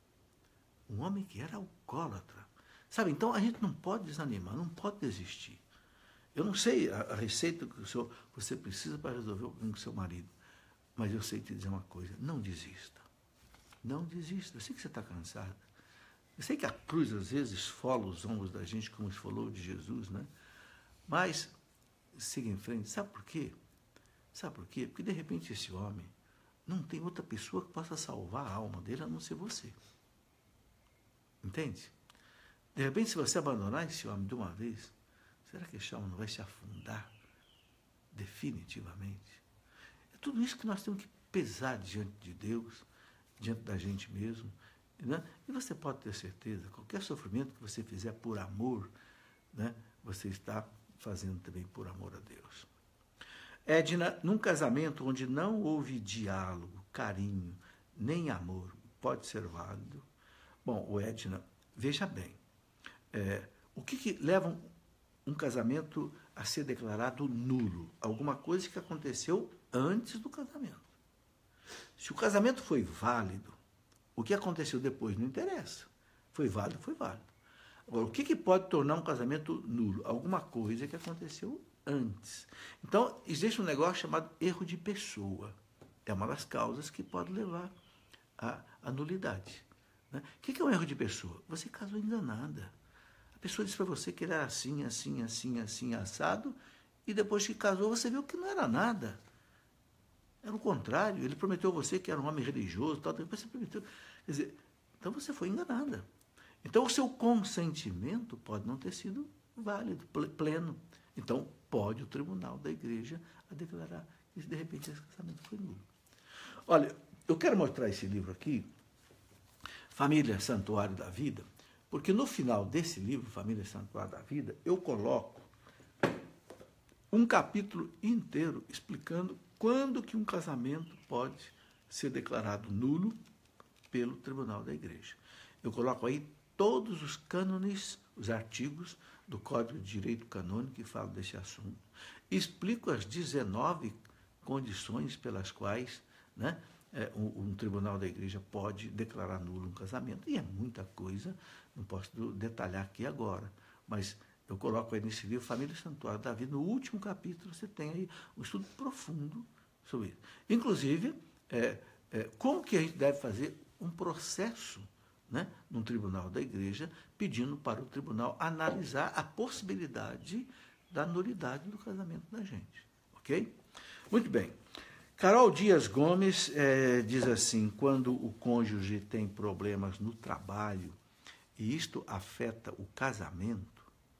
Um homem que era alcoólatra. Sabe, então a gente não pode desanimar, não pode desistir. Eu não sei a, a receita que o senhor, você precisa para resolver o problema com seu marido, mas eu sei te dizer uma coisa, não desista. Não desista. Eu sei que você está cansado. Eu sei que a cruz, às vezes, esfola os ombros da gente, como esfolou de Jesus, né? Mas, siga em frente. Sabe por quê? Sabe por quê? Porque, de repente, esse homem não tem outra pessoa que possa salvar a alma dele, a não ser você. Entende? De repente, se você abandonar esse homem de uma vez, será que esse homem não vai se afundar definitivamente? É tudo isso que nós temos que pesar diante de Deus, diante da gente mesmo. Né? E você pode ter certeza, qualquer sofrimento que você fizer por amor, né, você está fazendo também por amor a Deus. Edna, num casamento onde não houve diálogo, carinho, nem amor, pode ser válido? Bom, o Edna, veja bem, é, o que, que leva um, um casamento a ser declarado nulo? Alguma coisa que aconteceu antes do casamento. Se o casamento foi válido, o que aconteceu depois não interessa. Foi válido, foi válido. Agora, o que, que pode tornar um casamento nulo? Alguma coisa que aconteceu antes. Então, existe um negócio chamado erro de pessoa. É uma das causas que pode levar à, à nulidade. Né? O que, que é um erro de pessoa? Você casou enganada. A pessoa disse para você que ele era assim, assim, assim, assim, assado, e depois que casou, você viu que não era nada. Era o contrário, ele prometeu a você que era um homem religioso, tal, depois você prometeu. Quer dizer, então você foi enganada. Então o seu consentimento pode não ter sido válido, pleno. Então pode o tribunal da igreja a declarar que de repente esse casamento foi nulo. Olha, eu quero mostrar esse livro aqui, Família Santuário da Vida, porque no final desse livro, Família Santuário da Vida, eu coloco um capítulo inteiro explicando quando que um casamento pode ser declarado nulo pelo tribunal da igreja. Eu coloco aí todos os cânones, os artigos do Código de Direito Canônico que falam desse assunto. Explico as dezenove condições pelas quais, né, é, um, um tribunal da igreja pode declarar nulo um casamento. E é muita coisa, não posso detalhar aqui agora, mas eu coloco aí nesse livro, Família Santuário da Vida, no último capítulo você tem aí um estudo profundo sobre isso. Inclusive, é, é, como que a gente deve fazer um processo, né, num tribunal da igreja, pedindo para o tribunal analisar a possibilidade da nulidade do casamento da gente. Ok? Muito bem. Carol Dias Gomes é, diz assim, quando o cônjuge tem problemas no trabalho e isto afeta o casamento,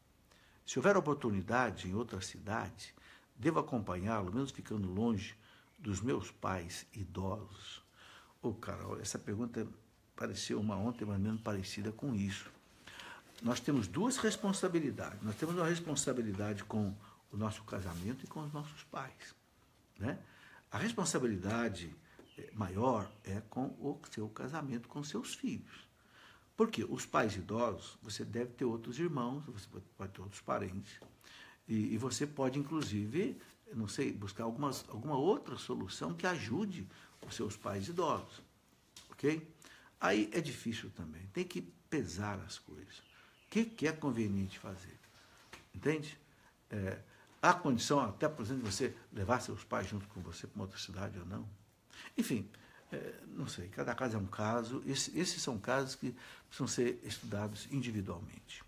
se houver oportunidade em outra cidade, devo acompanhá-lo, mesmo ficando longe dos meus pais idosos? Ô, Carol, essa pergunta pareceu uma ontem, mais ou menos parecida com isso. Nós temos duas responsabilidades. Nós temos uma responsabilidade com o nosso casamento e com os nossos pais. Né? A responsabilidade maior é com o seu casamento com seus filhos. Porque os pais idosos, você deve ter outros irmãos, você pode ter outros parentes, e, e você pode, inclusive, não sei, buscar algumas, alguma outra solução que ajude os seus pais idosos. Ok? Aí é difícil também, tem que pesar as coisas. O que, que é conveniente fazer? Entende? É, há condição, até, por exemplo, de você levar seus pais junto com você para uma outra cidade ou não? Enfim, é, não sei, cada caso é um caso. Esse, esses são casos que precisam ser estudados individualmente.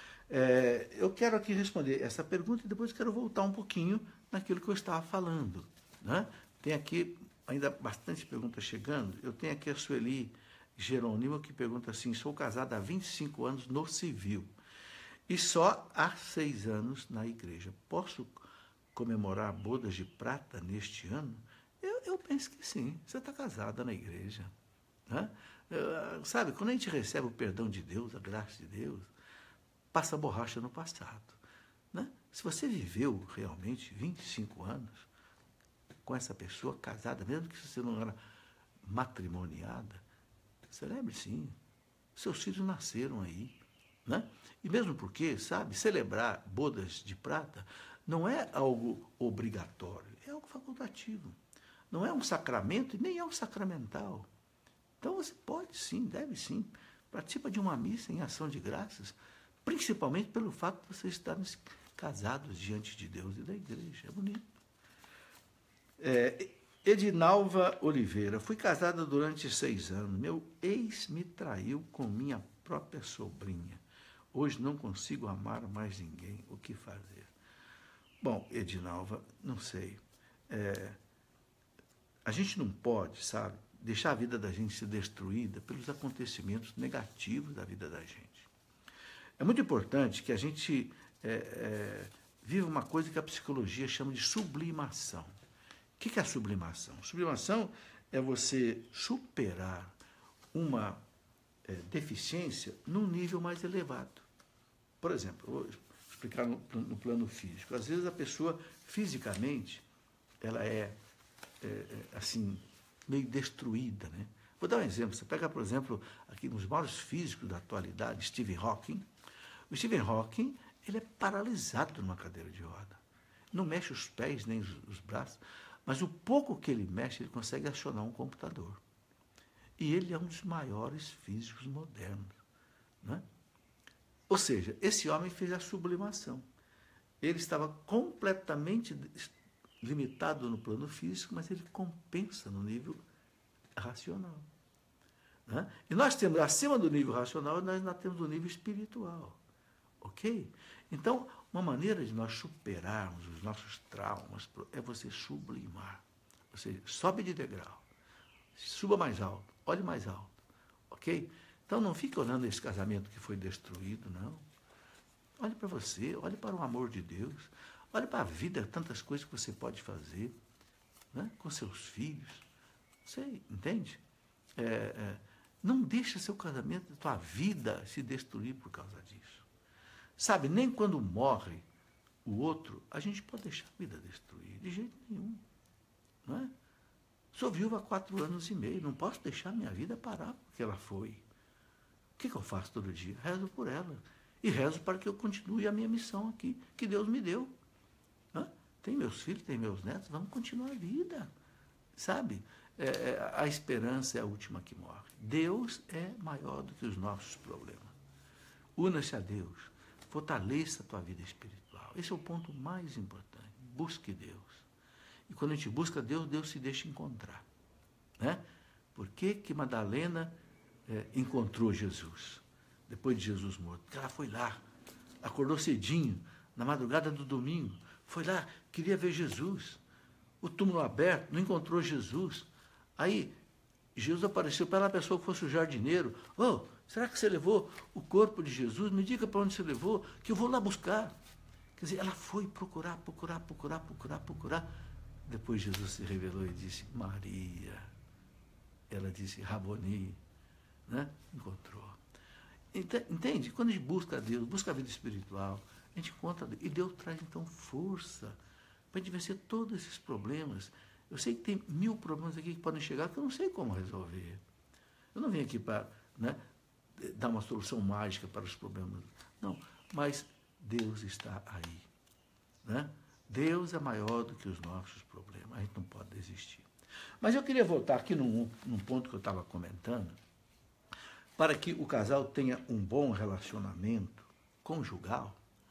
É, eu quero aqui responder essa pergunta e depois quero voltar um pouquinho naquilo que eu estava falando. Né? Tem aqui ainda bastante perguntas chegando. Eu tenho aqui a Sueli Jerônimo, que pergunta assim, sou casada há vinte e cinco anos no civil e só há seis anos na igreja. Posso comemorar bodas de prata neste ano? Eu, eu penso que sim. Você está casada na igreja. Né? Uh, sabe, quando a gente recebe o perdão de Deus, a graça de Deus, passa a borracha no passado. Né? Se você viveu realmente vinte e cinco anos com essa pessoa casada, mesmo que você não era matrimoniada, celebre sim. Seus filhos nasceram aí. Né? E mesmo porque, sabe, celebrar bodas de prata não é algo obrigatório, é algo facultativo. Não é um sacramento e nem é um sacramental. Então você pode sim, deve sim, participa de uma missa em ação de graças, principalmente pelo fato de vocês estarem casados diante de Deus e da igreja. É bonito. É, Edinalva Oliveira, fui casada durante seis anos. Meu ex me traiu com minha própria sobrinha. Hoje não consigo amar mais ninguém. O que fazer? Bom, Edinalva, não sei. É, a gente não pode, sabe, deixar a vida da gente ser destruída pelos acontecimentos negativos da vida da gente. É muito importante que a gente é, é, viva uma coisa que a psicologia chama de sublimação. O que é a sublimação? Sublimação é você superar uma é, deficiência num nível mais elevado. Por exemplo, vou explicar no, no plano físico. Às vezes a pessoa, fisicamente, ela é, é, assim, meio destruída, né? Vou dar um exemplo. Você pega, por exemplo, aqui nos maiores físicos da atualidade, Stephen Hawking. O Stephen Hawking, ele é paralisado numa cadeira de roda. Não mexe os pés nem os, os braços, mas o pouco que ele mexe, ele consegue acionar um computador. E ele é um dos maiores físicos modernos, né? Ou seja, esse homem fez a sublimação. Ele estava completamente limitado no plano físico, mas ele compensa no nível racional, né? E nós temos, acima do nível racional, nós ainda temos o nível espiritual. Ok? Então, uma maneira de nós superarmos os nossos traumas é você sublimar. Ou seja, sobe de degrau, suba mais alto, olhe mais alto. Ok? Então, não fique olhando esse casamento que foi destruído, não. Olhe para você, olhe para o amor de Deus, olhe para a vida, tantas coisas que você pode fazer, né, com seus filhos. Você entende? É, é, não deixe seu casamento, sua vida se destruir por causa disso. Sabe, nem quando morre o outro, a gente pode deixar a vida destruir, de jeito nenhum. Não é? Sou viúva há quatro anos e meio, não posso deixar minha vida parar porque ela foi. O que, que eu faço todo dia? Rezo por ela. E rezo para que eu continue a minha missão aqui, que Deus me deu. Hã? Tem meus filhos, tem meus netos, vamos continuar a vida. Sabe? É, é, a esperança é a última que morre. Deus é maior do que os nossos problemas. Una-se a Deus. Fortaleça a tua vida espiritual. Esse é o ponto mais importante. Busque Deus. E quando a gente busca Deus, Deus se deixa encontrar. Né? Por que que Madalena é, encontrou Jesus? Depois de Jesus morto. Porque ela foi lá, acordou cedinho, na madrugada do domingo, foi lá, queria ver Jesus. O túmulo aberto, não encontrou Jesus. Aí, Jesus apareceu para ela, a pessoa que fosse o jardineiro. Oh, será que você levou o corpo de Jesus? Me diga para onde você levou, que eu vou lá buscar. Quer dizer, ela foi procurar, procurar, procurar, procurar, procurar. Depois Jesus se revelou e disse, Maria. Ela disse, Raboni, né? Encontrou. Entende? Quando a gente busca a Deus, busca a vida espiritual, a gente encontra Deus. E Deus traz, então, força para a gente vencer todos esses problemas. Eu sei que tem mil problemas aqui que podem chegar que eu não sei como resolver. Eu não vim aqui para, né, dar uma solução mágica para os problemas. Não, mas Deus está aí. Né? Deus é maior do que os nossos problemas. A gente não pode desistir. Mas eu queria voltar aqui num, num ponto que eu estava comentando, para que o casal tenha um bom relacionamento conjugal.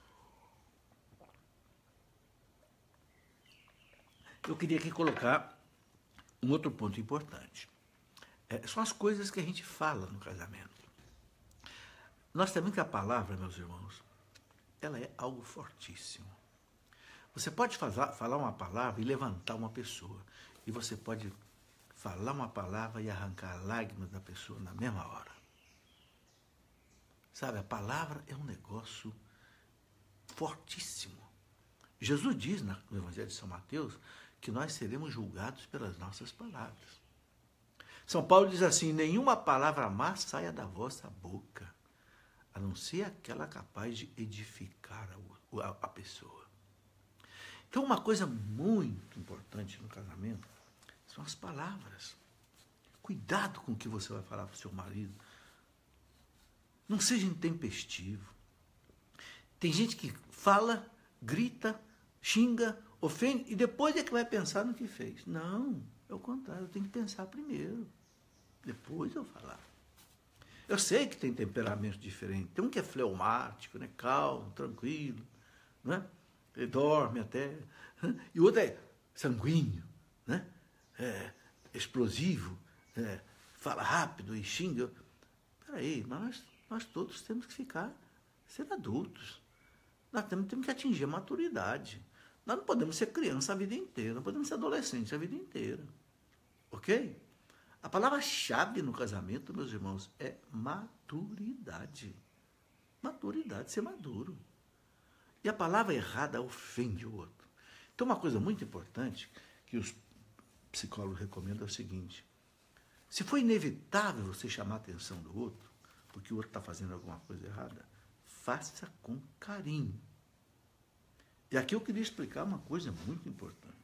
Eu queria aqui colocar um outro ponto importante. É, são as coisas que a gente fala no casamento. Nós sabemos que a palavra, meus irmãos, ela é algo fortíssimo. Você pode falar, falar uma palavra e levantar uma pessoa. E você pode falar uma palavra e arrancar lágrimas da pessoa na mesma hora. Sabe, a palavra é um negócio fortíssimo. Jesus diz no Evangelho de São Mateus que nós seremos julgados pelas nossas palavras. São Paulo diz assim, nenhuma palavra má saia da vossa boca, a não ser aquela capaz de edificar a, a, a pessoa. Então, uma coisa muito importante no casamento são as palavras. Cuidado com o que você vai falar para o seu marido. Não seja intempestivo. Tem gente que fala, grita, xinga, ofende, e depois é que vai pensar no que fez. Não, é o contrário, eu tenho que pensar primeiro. Depois eu falar. Eu sei que tem temperamento diferente. Tem um que é fleumático, né? Calmo, tranquilo, né? Ele dorme até. E o outro é sanguíneo, né? É, explosivo, é, fala rápido e xinga. Peraí, nós Nós todos temos que ficar, ser adultos. Nós temos, temos que atingir a maturidade. Nós não podemos ser criança a vida inteira, não podemos ser adolescente a vida inteira. Ok? A palavra-chave no casamento, meus irmãos, é maturidade. Maturidade, ser maduro. E a palavra errada ofende o outro. Então, uma coisa muito importante que os psicólogos recomendam é o seguinte: se for inevitável você chamar a atenção do outro, porque o outro está fazendo alguma coisa errada, faça com carinho. E aqui eu queria explicar uma coisa muito importante.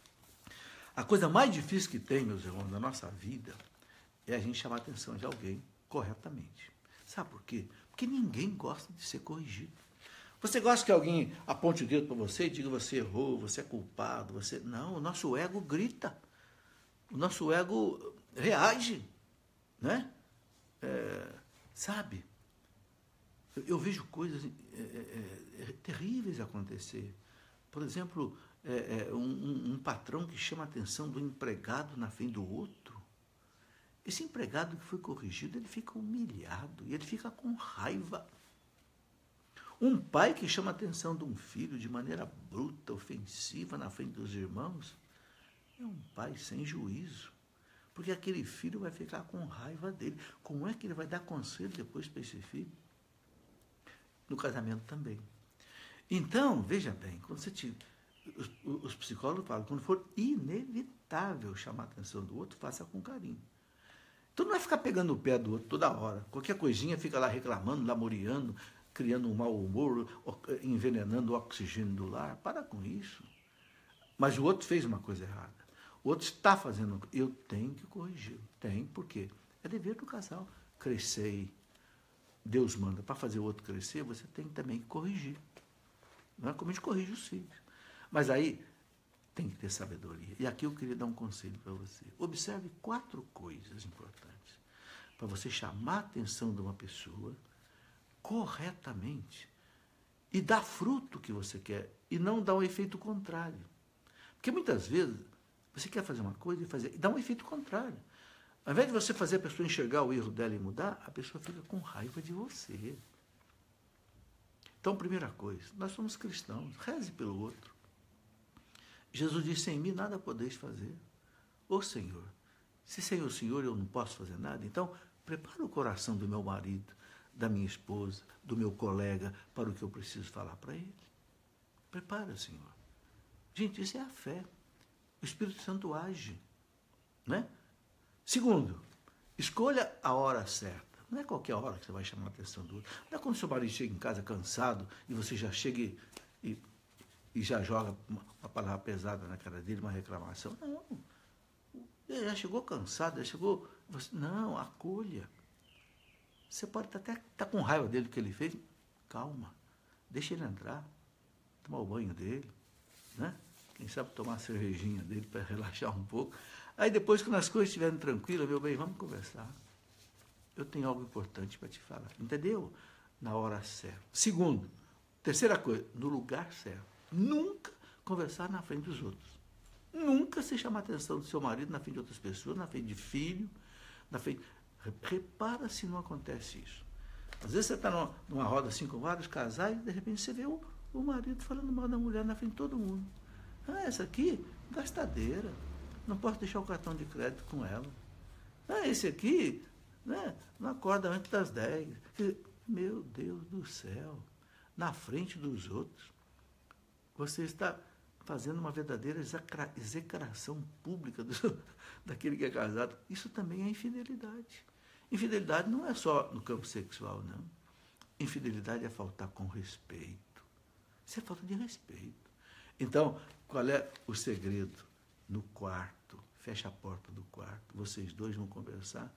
A coisa mais difícil que tem, meus irmãos, na nossa vida, é a gente chamar a atenção de alguém corretamente. Sabe por quê? Porque ninguém gosta de ser corrigido. Você gosta que alguém aponte o dedo para você e diga você errou, você é culpado, você... Não, o nosso ego grita. O nosso ego reage, né? É, sabe? Eu, eu vejo coisas é, é, é, terríveis acontecer. Por exemplo, é, é, um, um patrão que chama a atenção do empregado na frente do outro. Esse empregado que foi corrigido, ele fica humilhado e ele fica com raiva. Um pai que chama a atenção de um filho de maneira bruta, ofensiva na frente dos irmãos, é um pai sem juízo. Porque aquele filho vai ficar com raiva dele. Como é que ele vai dar conselho depois para esse filho? No casamento também. Então, veja bem, quando você te, os, os psicólogos falam, quando for inevitável chamar a atenção do outro, faça com carinho. Então não é ficar pegando o pé do outro toda hora. Qualquer coisinha fica lá reclamando, lamuriando, criando um mau humor, envenenando o oxigênio do lar. Para com isso. Mas o outro fez uma coisa errada. O outro está fazendo. Eu tenho que corrigir. Tem, por quê? É dever do casal. Crescei. Deus manda. Para fazer o outro crescer, você tem também que corrigir. Não é como a gente corrige os filhos. Mas aí tem que ter sabedoria. E aqui eu queria dar um conselho para você. Observe quatro coisas importantes para você chamar a atenção de uma pessoa corretamente e dar fruto que você quer e não dar um efeito contrário. Porque muitas vezes você quer fazer uma coisa e fazer e dá um efeito contrário. Ao invés de você fazer a pessoa enxergar o erro dela e mudar, a pessoa fica com raiva de você. Então, primeira coisa, nós somos cristãos, reze pelo outro. Jesus disse, sem mim nada podeis fazer. Ô Senhor, se sem o Senhor eu não posso fazer nada, então prepara o coração do meu marido, da minha esposa, do meu colega, para o que eu preciso falar para ele. Prepara, Senhor. Gente, isso é a fé. O Espírito Santo age. Né? Segundo, escolha a hora certa. Não é qualquer hora que você vai chamar a atenção do outro. Não é quando seu marido chega em casa cansado e você já chega e, e, e já joga uma, uma palavra pesada na cara dele, uma reclamação. Não. Ele já chegou cansado, já chegou... Você, não, acolha. Você pode até estar tá com raiva dele do que ele fez. Calma. Deixa ele entrar. Tomar o banho dele. Né? Quem sabe tomar a cervejinha dele para relaxar um pouco. Aí depois, quando as coisas estiverem tranquilas, meu bem, vamos conversar. Eu tenho algo importante para te falar. Entendeu? Na hora certa. Segundo, terceira coisa, no lugar certo. Nunca conversar na frente dos outros. Nunca se chamar a atenção do seu marido na frente de outras pessoas, na frente de filho, na frente... Repara se não acontece isso. Às vezes você está numa, numa roda assim com vários casais e de repente você vê o, o marido falando mal da mulher na frente de todo mundo. Ah, essa aqui, gastadeira. Não posso deixar o cartão de crédito com ela. Ah, esse aqui, né, não acorda antes das dez. Meu Deus do céu. Na frente dos outros. Você está fazendo uma verdadeira execração pública do, daquele que é casado. Isso também é infidelidade. Infidelidade não é só no campo sexual, não. Infidelidade é faltar com respeito. Isso é falta de respeito. Então, qual é o segredo? No quarto. Fecha a porta do quarto. Vocês dois vão conversar,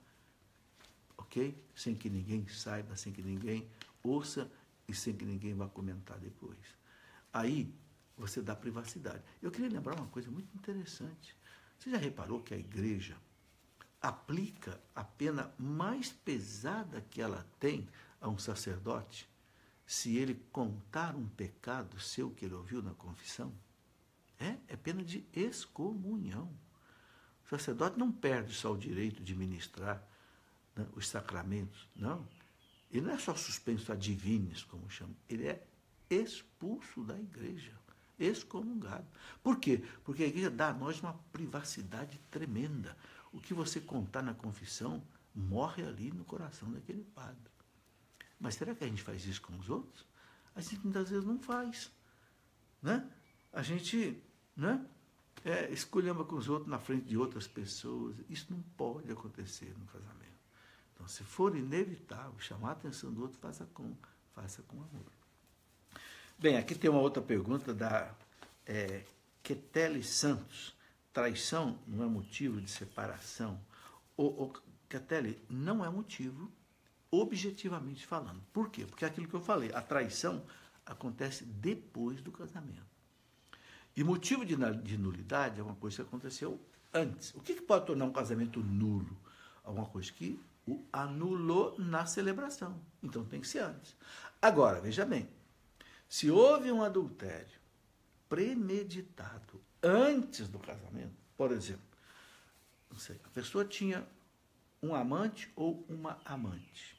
ok? Sem que ninguém saiba, sem que ninguém ouça e sem que ninguém vá comentar depois. Aí, você dá privacidade. Eu queria lembrar uma coisa muito interessante. Você já reparou que a igreja aplica a pena mais pesada que ela tem a um sacerdote se ele contar um pecado seu que ele ouviu na confissão? É, é pena de excomunhão. O sacerdote não perde só o direito de ministrar, né, os sacramentos, não. ele não é só suspenso a divines, como chamam, ele é expulso da igreja, excomungado. Por quê? Porque a igreja dá a nós uma privacidade tremenda. O que você contar na confissão morre ali no coração daquele padre. Mas será que a gente faz isso com os outros? A gente muitas vezes não faz. Né? A gente, né, é, esculhamba com os outros na frente de outras pessoas. Isso não pode acontecer no casamento. Então, se for inevitável chamar a atenção do outro, faça com, faça com amor. Bem, aqui tem uma outra pergunta da é, Ketele Santos. Traição não é motivo de separação? O, o, Ketele, não é motivo, objetivamente falando. Por quê? Porque é aquilo que eu falei, a traição acontece depois do casamento. E motivo de, de nulidade é uma coisa que aconteceu antes. O que, que pode tornar um casamento nulo? Alguma coisa que o anulou na celebração. Então tem que ser antes. Agora, veja bem, se houve um adultério premeditado antes do casamento, por exemplo, não sei, a pessoa tinha um amante ou uma amante.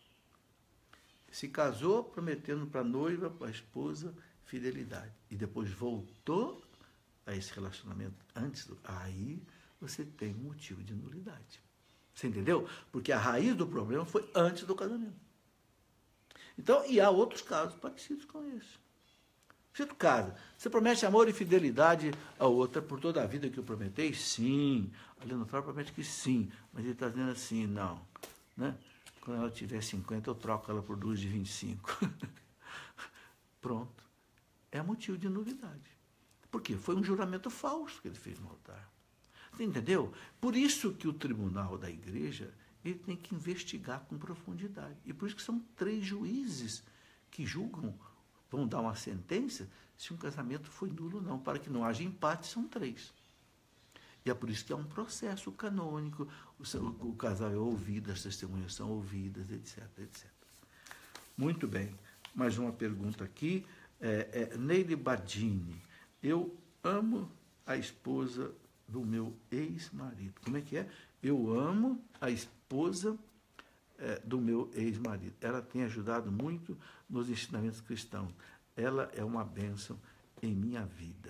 Se casou prometendo para a noiva, para a esposa, fidelidade. E depois voltou a esse relacionamento antes do... Aí você tem um motivo de nulidade. Você entendeu? Porque a raiz do problema foi antes do casamento. Então, e há outros casos parecidos com esse. Você casa, você promete amor e fidelidade a outra por toda a vida que eu prometei? Sim. Ali no final promete que sim. Mas ele está dizendo assim, não. Né? Quando ela tiver cinquenta, eu troco ela por duas de vinte e cinco. Pronto. É motivo de nulidade. Por quê? Foi um juramento falso que ele fez no altar. Você entendeu? Por isso que o tribunal da igreja ele tem que investigar com profundidade. E por isso que são três juízes que julgam, vão dar uma sentença se um casamento foi nulo ou não. Para que não haja empate, são três. E é por isso que é um processo canônico, o, o casal é ouvido, as testemunhas são ouvidas, etc, etcétera. Muito bem. Mais uma pergunta aqui. É, é, Neide Badini. Eu amo a esposa do meu ex-marido. Como é que é? Eu amo a esposa é, do meu ex-marido. Ela tem ajudado muito nos ensinamentos cristãos. Ela é uma bênção em minha vida.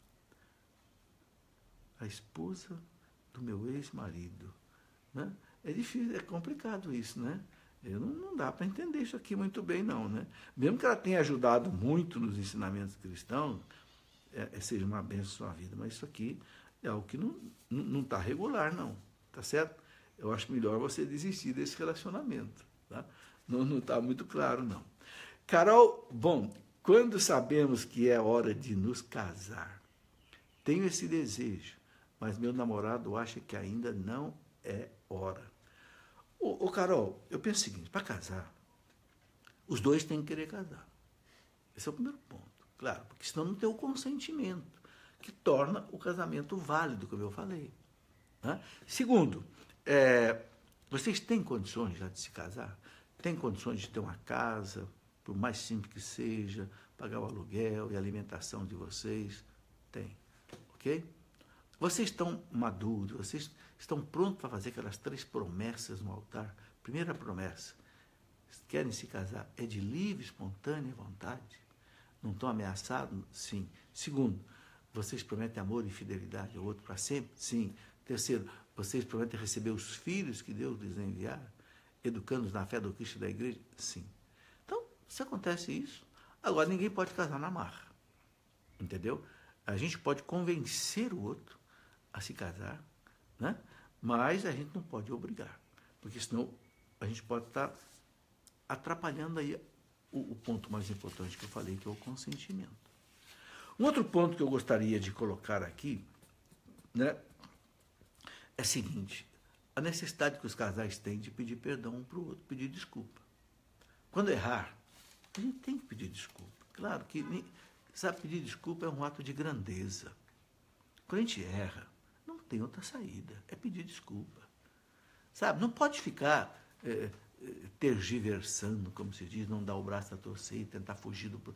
A esposa do meu ex-marido. Né? É difícil, é complicado isso, né? Eu não, não dá para entender isso aqui muito bem, não, né? Mesmo que ela tenha ajudado muito nos ensinamentos cristãos, é, é, seja uma bênção em sua vida, mas isso aqui é algo que não está regular, não. Tá certo? Eu acho melhor você desistir desse relacionamento. Tá? Não está muito claro, não. Carol, bom, quando sabemos que é hora de nos casar, tenho esse desejo, mas meu namorado acha que ainda não é hora. Ô, ô Carol, eu penso o seguinte, para casar, os dois têm que querer casar. Esse é o primeiro ponto, claro, porque senão não tem o consentimento, que torna o casamento válido, como eu falei. Né? Segundo, é, vocês têm condições já de se casar? Têm condições de ter uma casa, por mais simples que seja, pagar o aluguel e a alimentação de vocês? Tem, ok? Vocês estão maduros, vocês estão prontos para fazer aquelas três promessas no altar? Primeira promessa, querem se casar, é de livre, espontânea vontade? Não estão ameaçados? Sim. Segundo, vocês prometem amor e fidelidade ao outro para sempre? Sim. Terceiro, vocês prometem receber os filhos que Deus lhes enviar, educando-os na fé do Cristo e da igreja? Sim. Então, se acontece isso, agora ninguém pode casar na marra. Entendeu? A gente pode convencer o outro a se casar, né? Mas a gente não pode obrigar, porque senão a gente pode estar atrapalhando aí o, o ponto mais importante que eu falei, que é o consentimento. Um outro ponto que eu gostaria de colocar aqui, né, é o seguinte, a necessidade que os casais têm de pedir perdão um para o outro, pedir desculpa. Quando errar, a gente tem que pedir desculpa. Claro que, sabe, pedir desculpa é um ato de grandeza. Quando a gente erra, não tem outra saída, é pedir desculpa. Sabe, não pode ficar é, tergiversando, como se diz, não dar o braço a torcer e tentar fugir do...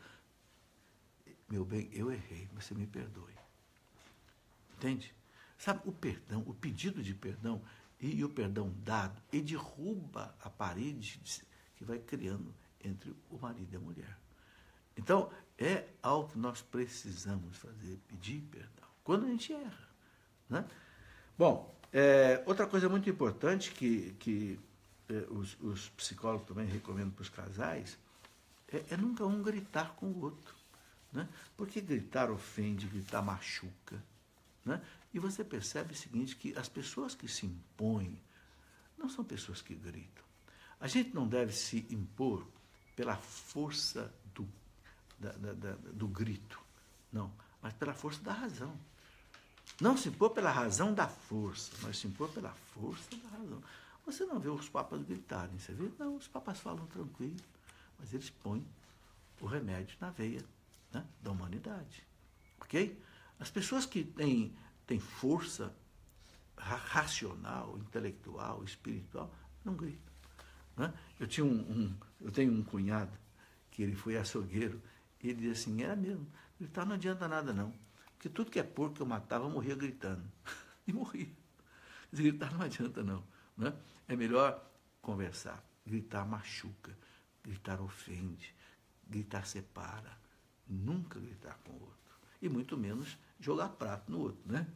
Meu bem, eu errei, mas você me perdoe. Entende? Sabe, o perdão, o pedido de perdão e o perdão dado, ele derruba a parede que vai criando entre o marido e a mulher. Então, é algo que nós precisamos fazer, pedir perdão, quando a gente erra. Né? Bom, é, outra coisa muito importante que, que é, os, os psicólogos também recomendam para os casais é, é nunca um gritar com o outro. Né? Porque gritar ofende, gritar machuca. Né? E você percebe o seguinte, que as pessoas que se impõem não são pessoas que gritam. A gente não deve se impor pela força do, da, da, da, do grito, não, mas pela força da razão. Não se impor pela razão da força, mas se impor pela força da razão. Você não vê os papas gritarem, você vê? Não, os papas falam tranquilo, mas eles põem o remédio na veia, né, da humanidade. Ok? As pessoas que têm, têm força racional, intelectual, espiritual, não gritam. Né? Eu, tinha um, um, eu tenho um cunhado que ele foi açougueiro e ele dizia assim, era mesmo, gritar não adianta nada não, porque tudo que é porco que eu matava eu morria gritando. E morria. Gritar não adianta não. Né? É melhor conversar. Gritar machuca, gritar ofende, gritar separa, nunca gritar com o outro. E muito menos jogar prato no outro. Né?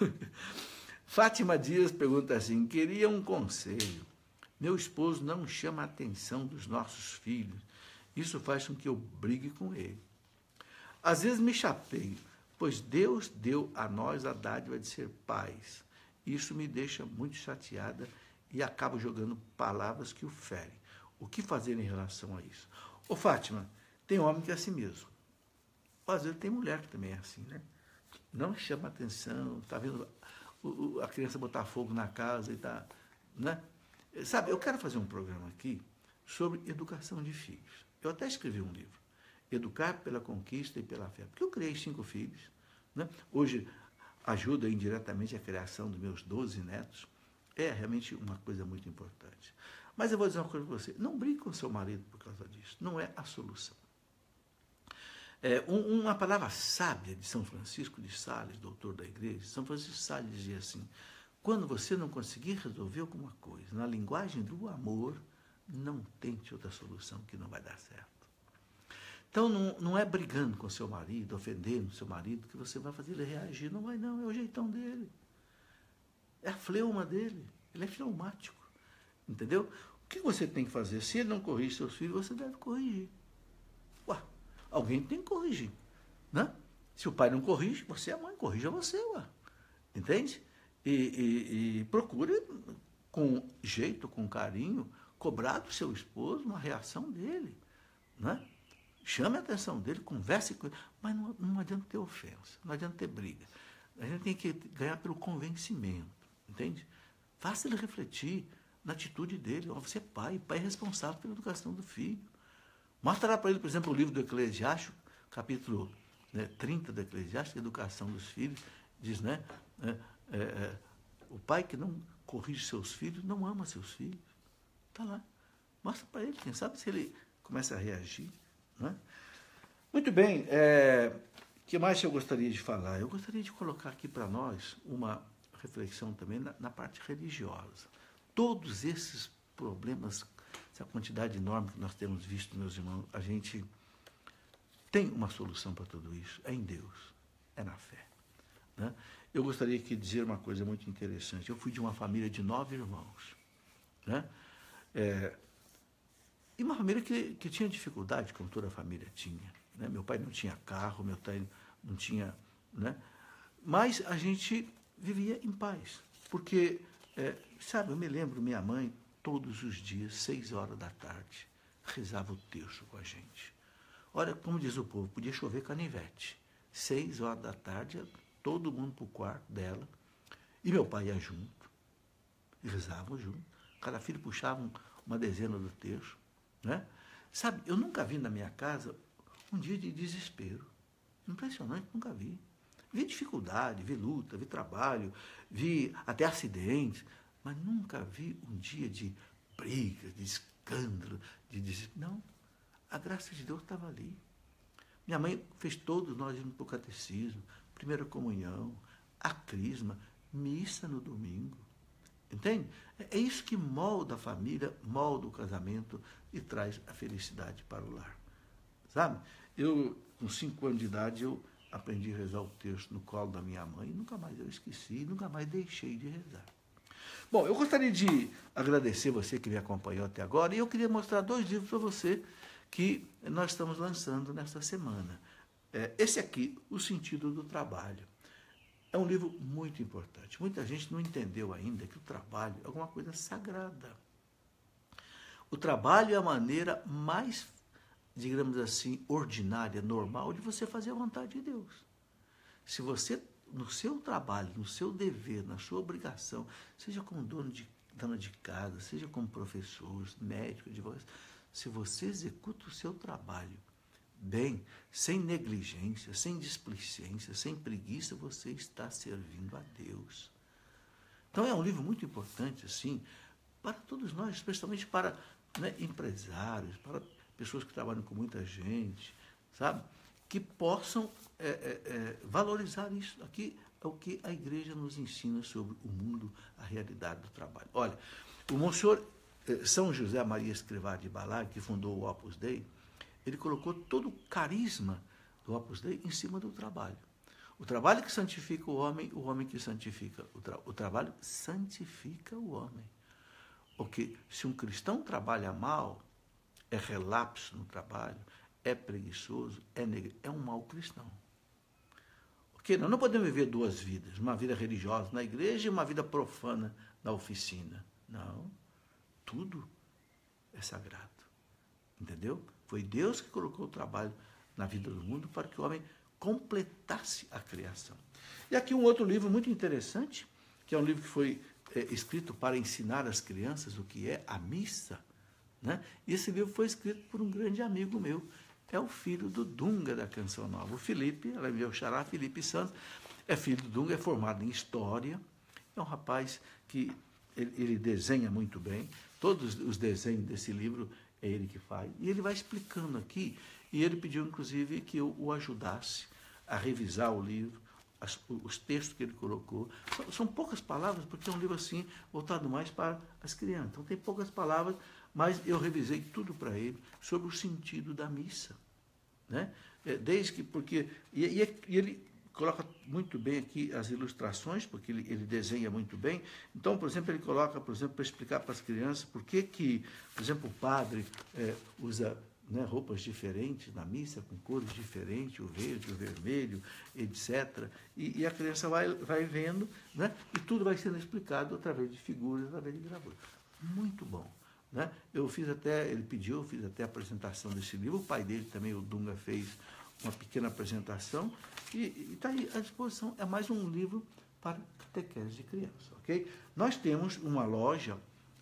Fátima Dias pergunta assim, queria um conselho. Meu esposo não chama a atenção dos nossos filhos. Isso faz com que eu brigue com ele. Às vezes me chateio, pois Deus deu a nós a dádiva de ser pais. Isso me deixa muito chateada e acabo jogando palavras que o ferem. O que fazer em relação a isso? Ô Fátima, tem homem que é assim mesmo. Às vezes tem mulher que também é assim, né? Não chama atenção, está vendo a criança botar fogo na casa e está... Né? Sabe, eu quero fazer um programa aqui sobre educação de filhos. Eu até escrevi um livro, Educar pela Conquista e pela Fé, porque eu criei cinco filhos. Né? Hoje ajuda indiretamente a criação dos meus doze netos. É realmente uma coisa muito importante. Mas eu vou dizer uma coisa para você, não brigue com seu marido por causa disso, não é a solução. É, um, uma palavra sábia de São Francisco de Sales, doutor da igreja, São Francisco de Sales dizia assim, quando você não conseguir resolver alguma coisa na linguagem do amor, não tente outra solução que não vai dar certo. Então, não, não é brigando com seu marido, ofendendo seu marido, que você vai fazer ele reagir. Não vai não, é o jeitão dele. É a fleuma dele. Ele é fleumático. Entendeu? O que você tem que fazer? Se ele não corrige seus filhos, você deve corrigir. Ué, alguém tem que corrigir. Né? Se o pai não corrige, você é a mãe, corrija você. Ué. Entende? E, e, e procure, com jeito, com carinho, cobrar do seu esposo uma reação dele. Né? Chame a atenção dele, converse com ele, mas não, não adianta ter ofensa, não adianta ter briga. A gente tem que ganhar pelo convencimento, entende? Faça ele refletir na atitude dele. Você é pai, pai é responsável pela educação do filho. Mostra para ele, por exemplo, o livro do Eclesiástico, capítulo né, trinta do Eclesiástico, Educação dos Filhos, diz, né? É, é, é, o pai que não corrige seus filhos, não ama seus filhos. Está lá. Mostra para ele, quem sabe se ele começa a reagir. Né? Muito bem, o é, que mais eu gostaria de falar? Eu gostaria de colocar aqui para nós uma reflexão também na, na parte religiosa. Todos esses problemas, essa quantidade enorme que nós temos visto, meus irmãos, a gente tem uma solução para tudo isso, é em Deus, é na fé. Né? Eu gostaria de dizer uma coisa muito interessante. Eu fui de uma família de nove irmãos. Né? É, E uma família que, que tinha dificuldade, como toda a família tinha. Né? Meu pai não tinha carro, meu pai não tinha... Né? Mas a gente vivia em paz. Porque, é, sabe, eu me lembro, minha mãe, todos os dias, seis horas da tarde, rezava o terço com a gente. Olha, como diz o povo, podia chover canivete. Seis horas da tarde, todo mundo para o quarto dela. E meu pai ia junto. E rezavam junto. Cada filho puxava um, uma dezena do terço. Né? Sabe, eu nunca vi na minha casa um dia de desespero. Impressionante, nunca vi. Vi dificuldade, vi luta, vi trabalho, vi até acidentes, mas nunca vi um dia de briga, de escândalo, de desespero. Não, a graça de Deus estava ali. Minha mãe fez todos nós irmos para o catecismo, primeira comunhão, a crisma, missa no domingo. Entende? É isso que molda a família, molda o casamento e traz a felicidade para o lar. Sabe? Eu, com cinco anos de idade, eu aprendi a rezar o texto no colo da minha mãe e nunca mais eu esqueci, nunca mais deixei de rezar. Bom, eu gostaria de agradecer você que me acompanhou até agora e eu queria mostrar dois livros para você que nós estamos lançando nesta semana. Esse aqui, O Sentido do Trabalho. É um livro muito importante. Muita gente não entendeu ainda que o trabalho é alguma coisa sagrada. O trabalho é a maneira mais, digamos assim, ordinária, normal de você fazer a vontade de Deus. Se você, no seu trabalho, no seu dever, na sua obrigação, seja como dono de, dona de casa, seja como professor, médico, advogado, se você executa o seu trabalho bem, sem negligência, sem displicência, sem preguiça, você está servindo a Deus. Então é um livro muito importante, assim, para todos nós, especialmente para, né, empresários, para pessoas que trabalham com muita gente, sabe? Que possam é, é, é, valorizar isso. Aqui é o que a igreja nos ensina sobre o mundo, a realidade do trabalho. Olha, o Monsenhor São José Maria Escrivá de Balag, que fundou o Opus Dei, ele colocou todo o carisma do Opus Dei em cima do trabalho. O trabalho que santifica o homem, o homem que santifica. O, tra o trabalho santifica o homem. Porque se um cristão trabalha mal, é relapso no trabalho, é preguiçoso, é, é um mau cristão. Porque nós não podemos viver duas vidas, uma vida religiosa na igreja e uma vida profana na oficina. Não, tudo é sagrado. Entendeu? Foi Deus que colocou o trabalho na vida do mundo para que o homem completasse a criação. E aqui um outro livro muito interessante, que é um livro que foi é, escrito para ensinar às crianças o que é a missa, né? E esse livro foi escrito por um grande amigo meu, é o filho do Dunga da Canção Nova. O Felipe, ela é meu xará, Felipe Santos, é filho do Dunga, é formado em História, é um rapaz que ele, ele desenha muito bem, todos os desenhos desse livro é ele que faz. E ele vai explicando aqui, e ele pediu, inclusive, que eu o ajudasse a revisar o livro, as, os textos que ele colocou. São, são poucas palavras, porque é um livro assim, voltado mais para as crianças. Então tem poucas palavras, mas eu revisei tudo para ele sobre o sentido da missa. Né? Desde que, porque, e, e ele coloca muito bem aqui as ilustrações, porque ele, ele desenha muito bem. Então, por exemplo, ele coloca, por exemplo, para explicar para as crianças por que, que por exemplo, o padre é, usa, né, roupas diferentes na missa, com cores diferentes, o verde, o vermelho, etcétera. E, e a criança vai, vai vendo, né, e tudo vai sendo explicado através de figuras, através de gravuras. Muito bom. Né? Eu fiz até, ele pediu, eu fiz até a apresentação desse livro, o pai dele também, o Dunga, fez uma pequena apresentação, e está aí à disposição. É mais um livro para catequese de criança, ok? Nós temos uma loja,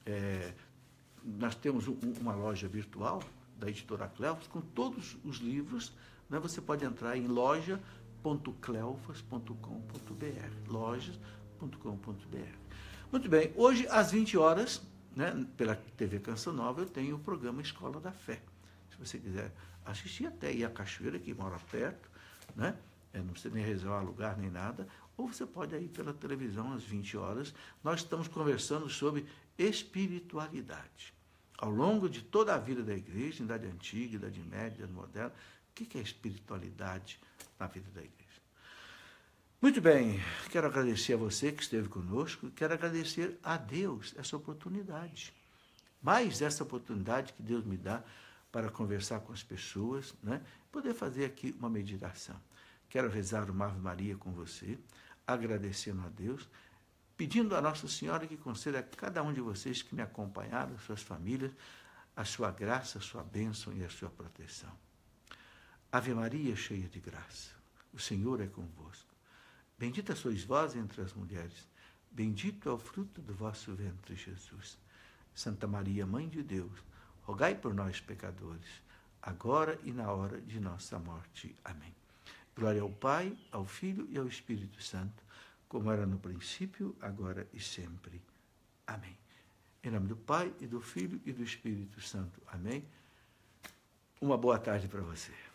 é, nós temos um, uma loja virtual da editora Cleofas com todos os livros, né? Você pode entrar em loja ponto cleofas ponto com ponto br, lojas ponto com ponto br. Muito bem, hoje às vinte horas, né, pela T V Canção Nova, eu tenho o programa Escola da Fé. Se você quiser assistir, até ir à Cachoeira, que mora perto, né? É, não precisa nem reservar lugar nem nada, ou você pode ir pela televisão às vinte horas. Nós estamos conversando sobre espiritualidade. Ao longo de toda a vida da igreja, Idade Antiga, Idade Média, Idade Moderna, o que é espiritualidade na vida da igreja? Muito bem, quero agradecer a você que esteve conosco, quero agradecer a Deus essa oportunidade. Mais essa oportunidade que Deus me dá para conversar com as pessoas, né? Poder fazer aqui uma meditação. Quero rezar uma Ave Maria com você, agradecendo a Deus, pedindo a Nossa Senhora que conceda a cada um de vocês que me acompanharam, suas famílias, a sua graça, a sua bênção e a sua proteção. Ave Maria, cheia de graça, o Senhor é convosco. Bendita sois vós entre as mulheres, bendito é o fruto do vosso ventre, Jesus. Santa Maria, Mãe de Deus, rogai por nós, pecadores, agora e na hora de nossa morte. Amém. Glória ao Pai, ao Filho e ao Espírito Santo, como era no princípio, agora e sempre. Amém. Em nome do Pai, e do Filho e do Espírito Santo. Amém. Uma boa tarde para você.